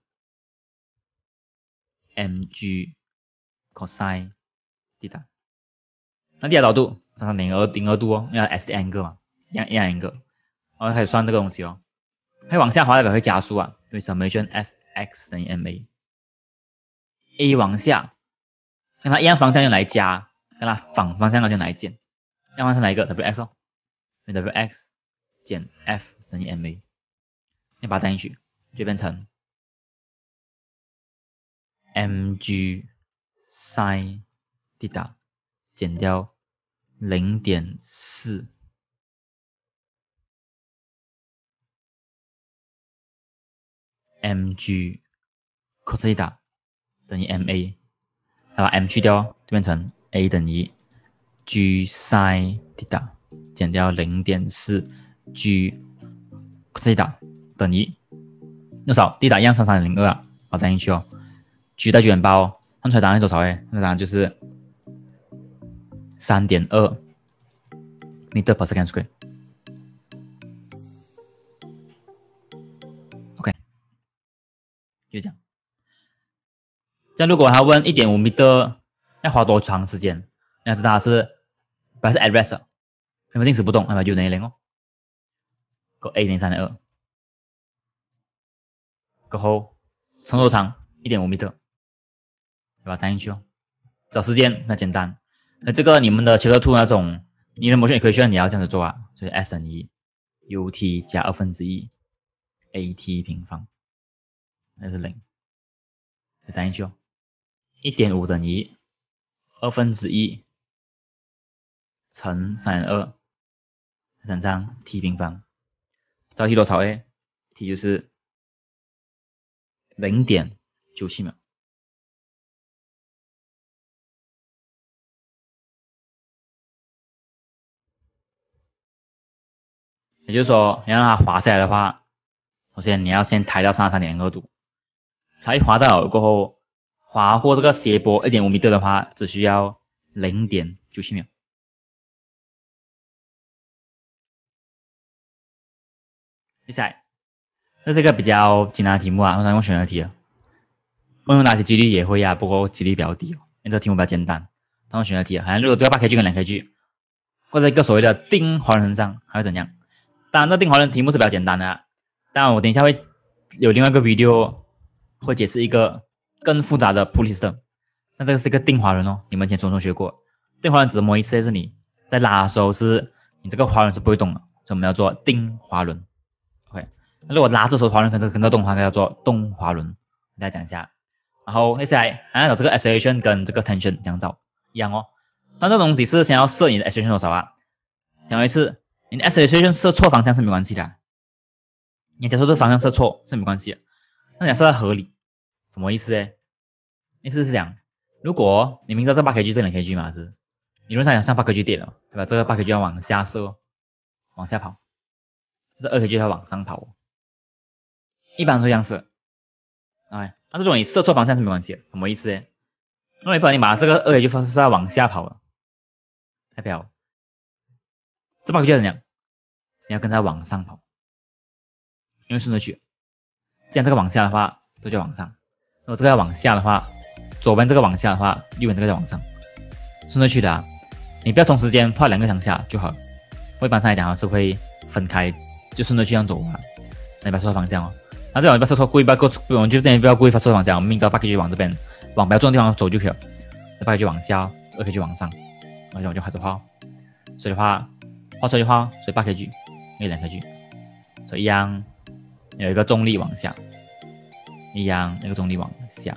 mg cosine theta， 那第二角度。三十三点二度哦，因为 S 的 angle 嘛，一样一样 angle， 然后开始算这个东西哦，会往下滑代表会加速啊，所以 summation f(x) 等于 ma，a 往下，跟它一样方向就来加，跟它反方向就来减，一样方向来一个 wx 哦，所以 wx 减 f 等于 ma， 你把它带进去，就变成 mg sin theta 减掉零点四 mg cos theta 等于 ma， 把 m 去掉，就变成 a 等于 g sin theta 减掉零点四 g cos theta 等于多少 ？theta 一样三十三点零二啊，把它带进去哦。g 带 g 元包，算出来答案是多少诶？那答案就是三点二 meter per second square。OK， 就这样。这样如果他问 一点五 meter 要花多长时间，你要知道它是本来是 at rest， 那么定时不动，那么 u 等于零哦。个 a 等于三点二，过后长多长 一点五 meter， 把它带进去哦。找时间那简单。那这个你们的切割图那种，你的 motion equation 你要这样子做啊，所以 s 等于 ut 加二分之一 at 平方，那是零，就带进去哦。一点五等于二分之一乘三点二乘上 t 平方，到 t 多少诶 ？t 就是零点九七秒。也就是说，你让它滑下来的话，首先你要先抬到三十三点二度，它一滑到过后，滑过这个斜坡 一点五 米的话，只需要零点九七秒。接下来，这是一个比较简单的题目啊，通常用选择题啊，问哪些几率也会啊，不过几率比较低哦，因为这个题目比较简单，通常选择题啊，好像如果只有八 K G 跟两 K G， 或者一个所谓的定滑轮身上，还会怎样？当然，这定滑轮题目是比较简单的、啊，当然我等一下会有另外一个 video 会解释一个更复杂的 pulley system。那这个是一个定滑轮哦，你们以前中中学过。定滑轮怎么意思？就是你在拉的时候是，你这个滑轮是不会动的，所以我们要做定滑轮。OK。 如果拉着手的滑轮，可能可能动滑叫做动滑轮，大家讲一下。然后接下来按照这个 acceleration 跟这个 tension 这样找一样哦。但这东西是先要设你的 acceleration 多少啊？讲一次，你的 acceleration 设错方向是没关系的，你假设这方向设错是没关系的，那你要设在合理，什么意思呢？意思是讲，如果你明知道这八 kg 这两 kg 嘛是，理论上想上八 kg 点了，对吧？这个八 kg 要往下射，往下跑，这二 kg 要往上跑，一般是这样设。哎，那这种你设错方向是没关系的，什么意思呢？因为不然你把这个二 kg 是要往下跑了，代表这八 kg 怎样？你要跟它往上跑，因为顺着去，这样这个往下的话都叫往上，如果这个要往下的话，左边这个往下的话，右边这个在往上，顺着去的啊，你不要同时间画两个向下就好了。我一般上来讲是会分开，就顺着去这样走啊，那你不要错方向哦。那这种你不要设错，故意不要过，我们就建议不要故意发错方向，我们明知道八 kg 往这边，往比较重的地方走就可以了。这八 kg 往下，二 kg 往上，然后我就开始画，所以的话画出来就画，所以八 kg，因为两 kg，所以一样有一个重力往下，一样有一个重力往下。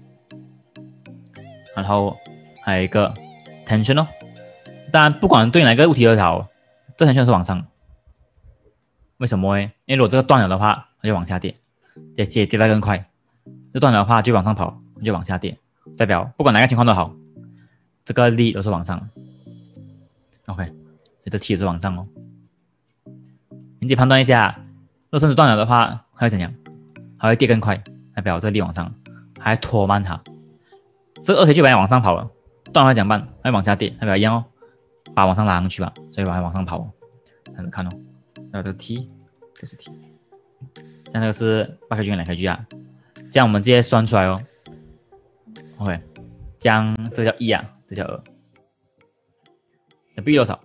然后还有一个 tension 哦，当然不管对哪个物体而言，这 tension 是往上，为什么呢？因为如果这个断了的话，它就往下跌，跌跌跌得更快；这断了的话就往上跑，就往下跌，代表不管哪个情况都好，这个力都是往上。OK， 所以这 T 也是往上哦。你自己判断一下，如果绳子断了的话，它会怎样？它会跌更快，代表这个力往上，还拖慢它。这个二 kg 就把它往上跑了，断了会怎么办？它会往下跌，代表一样哦，把它往上拉上去吧，所以把它往上跑哦。开始看哦，那这个 T， 这是 T， 像这个是八 kg 跟两 kg 啊，这样我们直接算出来哦。OK， 这样这叫一啊，这叫二。W 多少？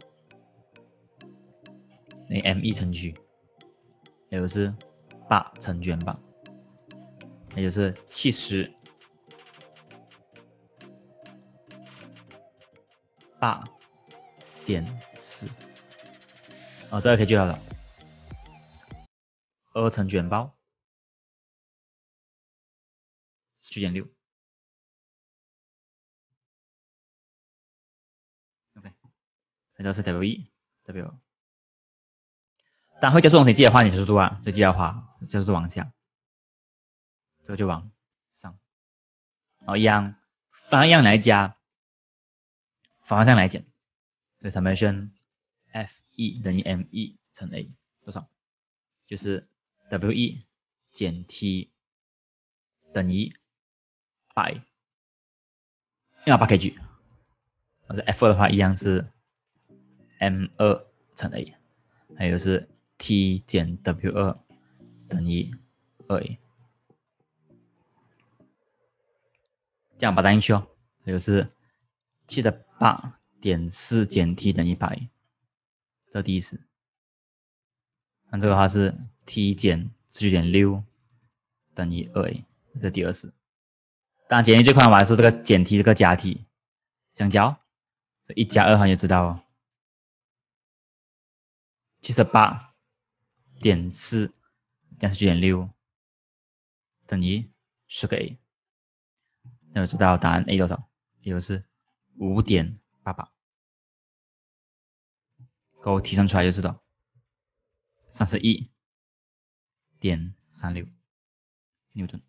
那 M 一乘 G， 也就是八乘卷八，也就是七十。八点四，哦，这个可以记好了。二乘卷包，十九点六。OK， 这就是 W 一 W。当会加速东西记得画你的速度啊，就记得画加速度往下，这个就往上。然后一样，反向来加。反方向来减，所以 summation F 一 等于 M 一 乘 A 多少？就是 W 一 减 T 等于百，要八 kg。而是 F 二 的话一样是 M 二 乘 A， 还有是 T 减 W 二 等于 二 A， 这样把它带进去哦，就是七的八点四减 T 等于百，这第一次。那这个的话是 T 减十九点六等于二 A， 这第二次。当然减 T 最快的方法是这个减 T 这个加 T 相交，所以一加二它就知道哦。七十八点四加十九点六等于十个 A， 那就知道答案 A 多少，也就是五点八八。给我提算出来就知道三十一点三六牛顿。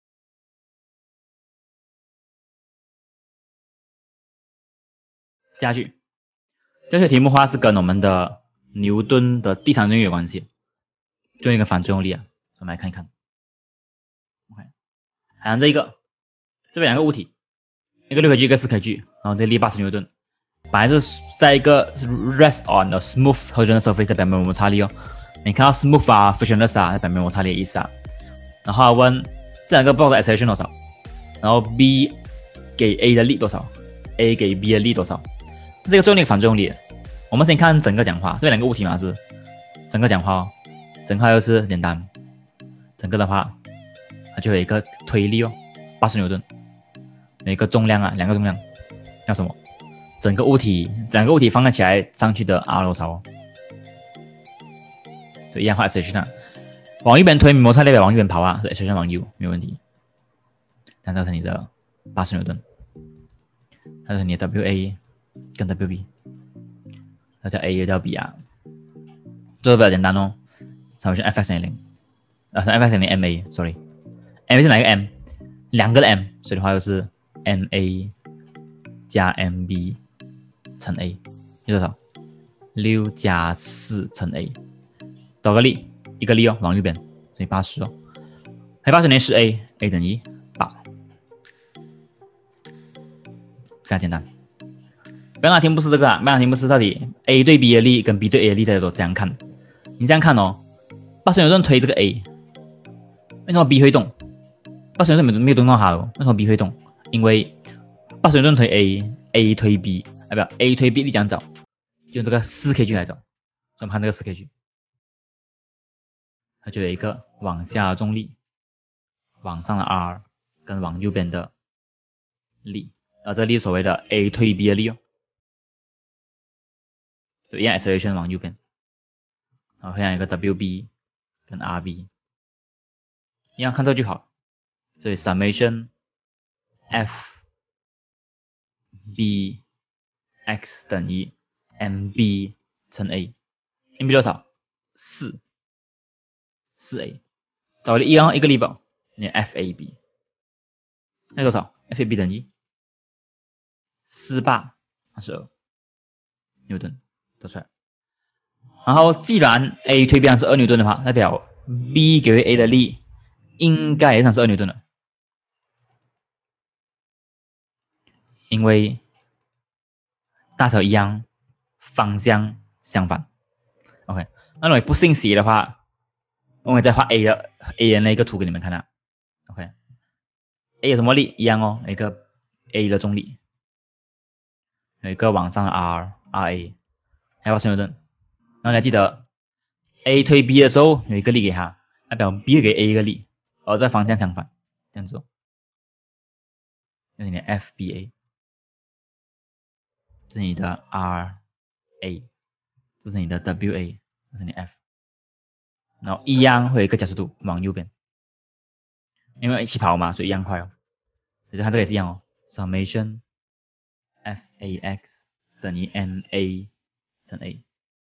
下去，这些题目的话是跟我们的牛顿的第三定律有关系，就一个反作用力啊，我们来看一看。OK， 好像这一个，这边两个物体，一个六 kg， 一个四 kg， 然后这力八十牛顿，本来是在一个 rest on a smooth horizontal surface 的表面摩擦力哦。你看到 smooth 啊 frictionless 啊，表面摩擦力的意思啊。然后问这两个不知道的 acceleration 多少，然后 B 给 A 的力多少 ，A 给 B 的力多少。这个作用力反作用力，我们先看整个讲话，这两个物体嘛是整个讲话哦，整个又是简单，整个的话它就有一个推力哦，八十牛顿，有一个重量啊，两个重量，要什么？整个物体，两个物体放在起来上去的 R 多少哦？就一样画 acceleration 啊。 往右边推，摩擦代表往右边跑啊，所以 acceleration 往右没有问题。但造成你的八十牛顿，它是你的 W A 跟 W B， 它叫 A 又叫 B 啊，做的比较简单哦。summation F X 等于零，啊是 F X 等于 M A，sorry，M 是哪一个 M？ 两个的 M， 所以的话就是 M A 加 M B 乘 A， 有多少？六加四乘 A， 多个力，一个力哦，往右边，所以八十哦。还八十等于十 A，A 等于八，非常简单。不要拿题目是这个啊，不要拿题目是到底 A 对 B 的力跟 B 对 A 的力大家都这样看。你这样看哦，八十牛顿推这个 A， 为什么 B 会动？八十牛顿没有动到它哦，为什么 B 会动？因为八十牛顿推 A，A 推 B， 啊不 ，A 推 B 力这样找，就用这个四 K G 来找。我们看这个四 K G， 它就有一个往下的重力，往上的 R 跟往右边的力，啊这个力所谓的 A 推 B 的力哦。对，一样 acceleration 往右边，然后这样一个 W B 跟 R B， 一样看这就好。所以 summation F B X 等于 M B 乘 A，M B 多少？四，四 A， 到了一样一个力宝，你 F A B， 那多少 ？F A B 等于四百二十二牛顿，得出来。然后既然 A 推 B 是二牛顿的话，代表 B 给予 A 的力应该也是二牛顿的，因为大小一样，方向相反。OK， 那如果不信邪的话，我们再画 A 的 A 的那个图给你们看啊。OK，A 有什么力？一样哦，有一个 A 的重力，有一个往上的 R RA， 还有八十牛顿。然后你还记得 A 推 B 的时候有一个力给它，代表 B 给 A 一个力，而在方向相反，这样子哦。这是你的 F B A， 这是你的 R A， 这是你的 W A， 这是你 F， 然后一样会有一个加速度往右边，因为一起跑嘛，所以一样快哦。所以看这个也是一样哦 ，summation F A X 等于 M A 乘 A，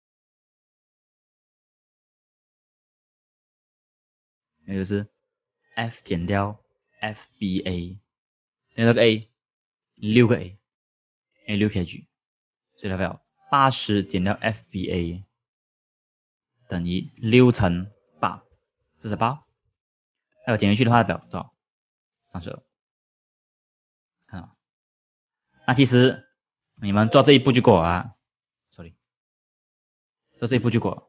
也就是 F 减掉 F B A， 减掉个 A， 六个 A，A 六 K G， 所以代表八十减掉 F B A 等于六乘八，四十八。还有减回去的话，代表多少？三十二。看到？那其实你们做这一步就够了啊 ，sorry， 做这一步就够了。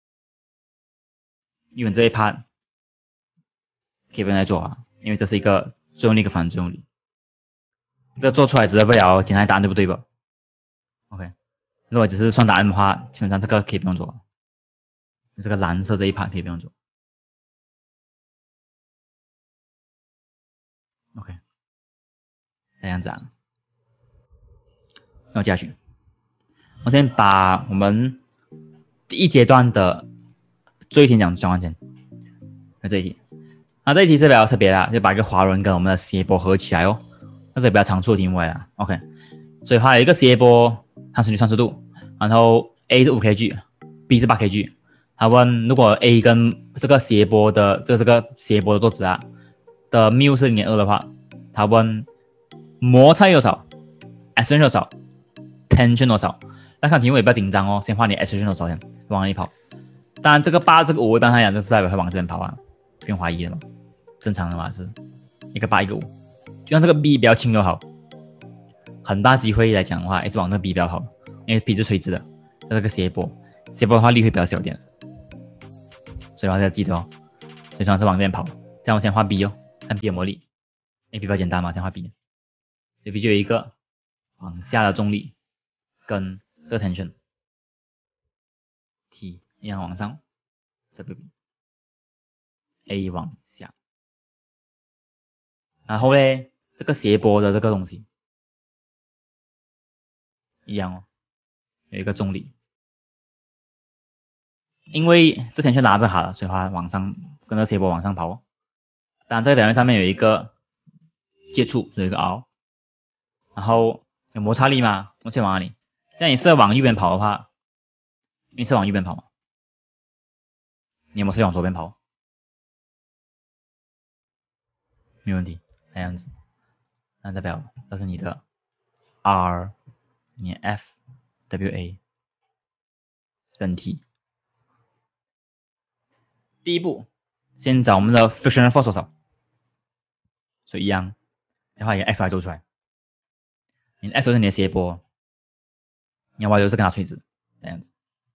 因为这一 part 可以不用来做啊，因为这是一个作用力跟反作用力，这做出来只代表检查答案对不对吧 ？OK， 如果只是算答案的话，基本上这个可以不用做，这个蓝色这一 part 可以不用做。OK， 这样子啊，那我接下去，我先把我们第一阶段的最后一题讲讲完先。那这一题，那这一题是比较特别的，就把一个滑轮跟我们的 C A 波合起来哦，这是比较常出的题目来的。OK， 所以它有一个 C A 波，它是三十度，然后 A 是五 K G，B 是八 K G。他问如果 A 跟这个斜波的这这个斜波的作值啊的缪是 零点二 的话，他问摩擦多少 ，acceleration 多少 ，tension 多少。那看题目也不要紧张哦，先画你 acceleration 多少先，往哪里跑。当然这个八这个五一般来讲就是代表会往这边跑啊，不用怀疑的嘛，正常的嘛是一个八一个五，就像这个 B 比较轻就好，很大机会来讲的话，也是往那个 B 比较好，因为 B 是垂直的，这个斜波，斜波的话力会比较小点。所以的话要记得哦，所以通常是往这边跑。这样我先画 B 哦，看 B 有魔力 ，A B 比较简单嘛，先画 B。所以 B 就有一个往下的重力跟这个 tension，T 一样往上 ，W B，A 往下。然后呢，这个斜波的这个东西一样哦，有一个重力因为之前是拉着它的，所以它往上跟着斜坡往上跑。当然这个表面上面有一个接触，有一个 R， 然后有摩擦力嘛，摩擦往哪里？这样你是往右边跑的话，你是往右边跑嘛？你有没有是往左边跑？没问题，这样子，那代表这是你的 R， 你的 F、W A 跟 T。第一步，先找我们的 frictional force 多少，所以一样，再画一个 x y 轴出来。你的 x 就是你的斜坡，你的 y 就是跟它垂直，这样子。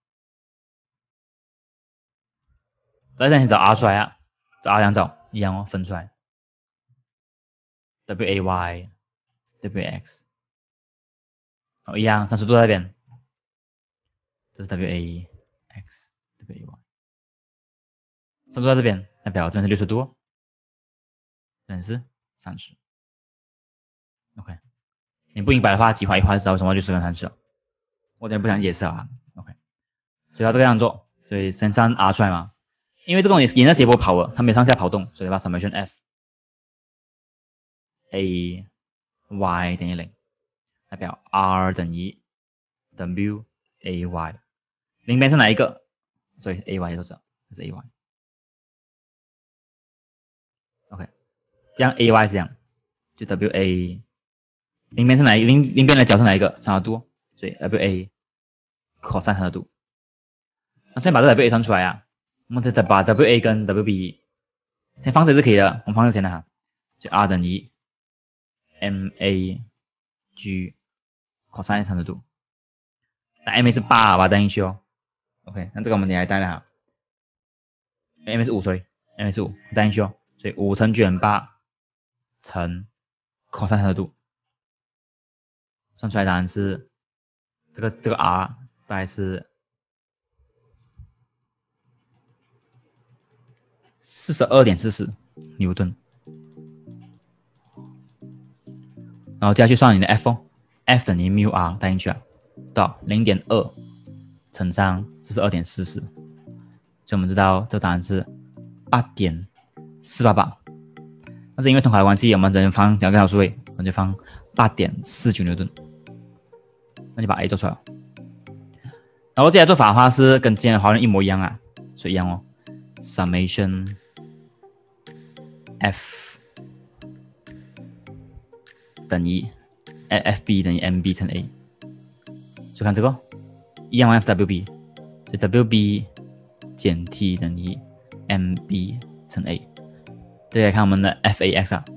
再这样找 r 出来啊，找 r 两找一样哦，分出来。W A Y、W A X， 哦一样，三十度在那边，这是 W A X、W A Y， 三十度在这边，代表这边是六十度，这边是三十。OK， 你不明白的话，几画一画就知道为什么六十跟三十了。我这边不想解释啊。OK， 所以它这个样做，所以先上 R 出来嘛，因为这个东西沿着斜坡跑的，它没有上下跑动，所以把 summation F A Y 等于零，代表 R 等于 W A Y， 零边是哪一个？所以 A Y 就是，这是 A Y。OK， 这样 A Y 是这样，就 W A， 零边是哪一个？零零边的角是哪一个？三十度，所以 W A cos 三十度。那先把这 W A 算出来啊，我们再把 W A 跟 W B 先放这是可以的，我们放这先的哈，就 R 等于 M A G cos 三十度，那 M A 是八，把它带进去哦。OK， 那这个我们等一下带了哈。M A 是五，所以 M A 是五，带进去哦。所以五乘九八乘 cos 三十度，算出来答案是这个这个 R 大概是四十二点四四牛顿。然后接下去算你的 F 哦 ，F 等于 mu R 带进去啊，到 零点二 乘上 四十二点四四， 所以我们知道这个答案是 八点四八八。但是因为同考的关系，我们只能放两个小数位，我们就放 八点四九牛顿，那就把 A 做出来了。然后接下来做法的话是跟之前的华人一模一样啊，所以一样哦 ，summation F 等于 F B 等于 M B 乘 A， 就看这个一样，是 W B， 所以 W B 减 T 等于 M B 乘 A。再来看我们的 F A X 啊，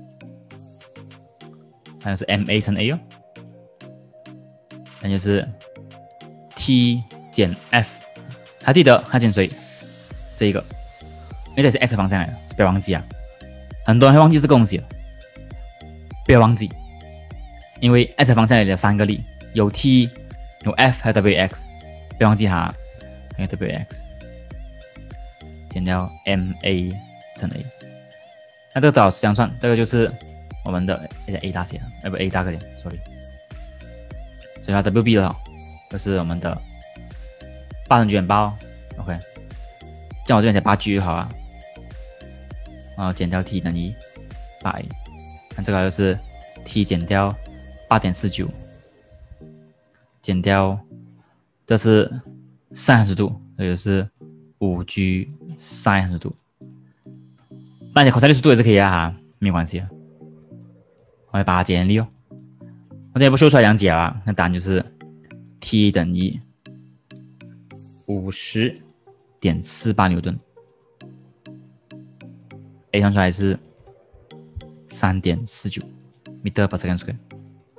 还有是 M A 乘 A 哦，那就是 T 减 F， 还记得还减谁？这一个，因为这是 X 方向来的，不要忘记啊。很多人会忘记这个东西了，不要忘记，因为 X 方向有三个力，有 T， 有 F 还有 W X， 不要忘记它，还有 W X， 减掉 M A 乘 A。那这个导相算，这个就是我们的 A 大写，呃不 A 大个点 ，sorry。所以它 W B 的就是我们的八乘九点八 ，OK。这样我这边写八 G 就好啊。然后减掉 T 等于八 A， 那这个就是 T 减掉 八点四九， 减掉这是 三十度，也就是五 G 三十度。那你 cos 六十度也是可以啊，哈，没有关系啊。我来把它解成力哦。我这也不说出来两解啊，那答案就是 T 等于五十点四八牛顿。A 算出来是 三点四九 meter per second square。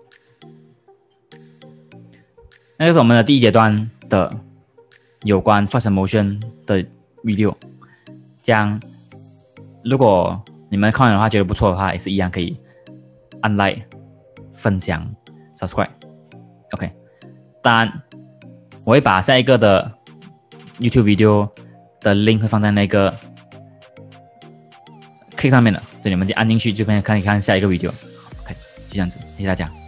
那就是我们的第一阶段的有关 force and motion 的 video。这样，如果你们看完的话觉得不错的话，也是一样可以按 like、分享、subscribe。OK， 当然我会把下一个的 YouTube video 的 link 会放在那个 click 上面的，所以你们就按进去就可以看一看下一个 video。OK， 就这样子，谢谢大家。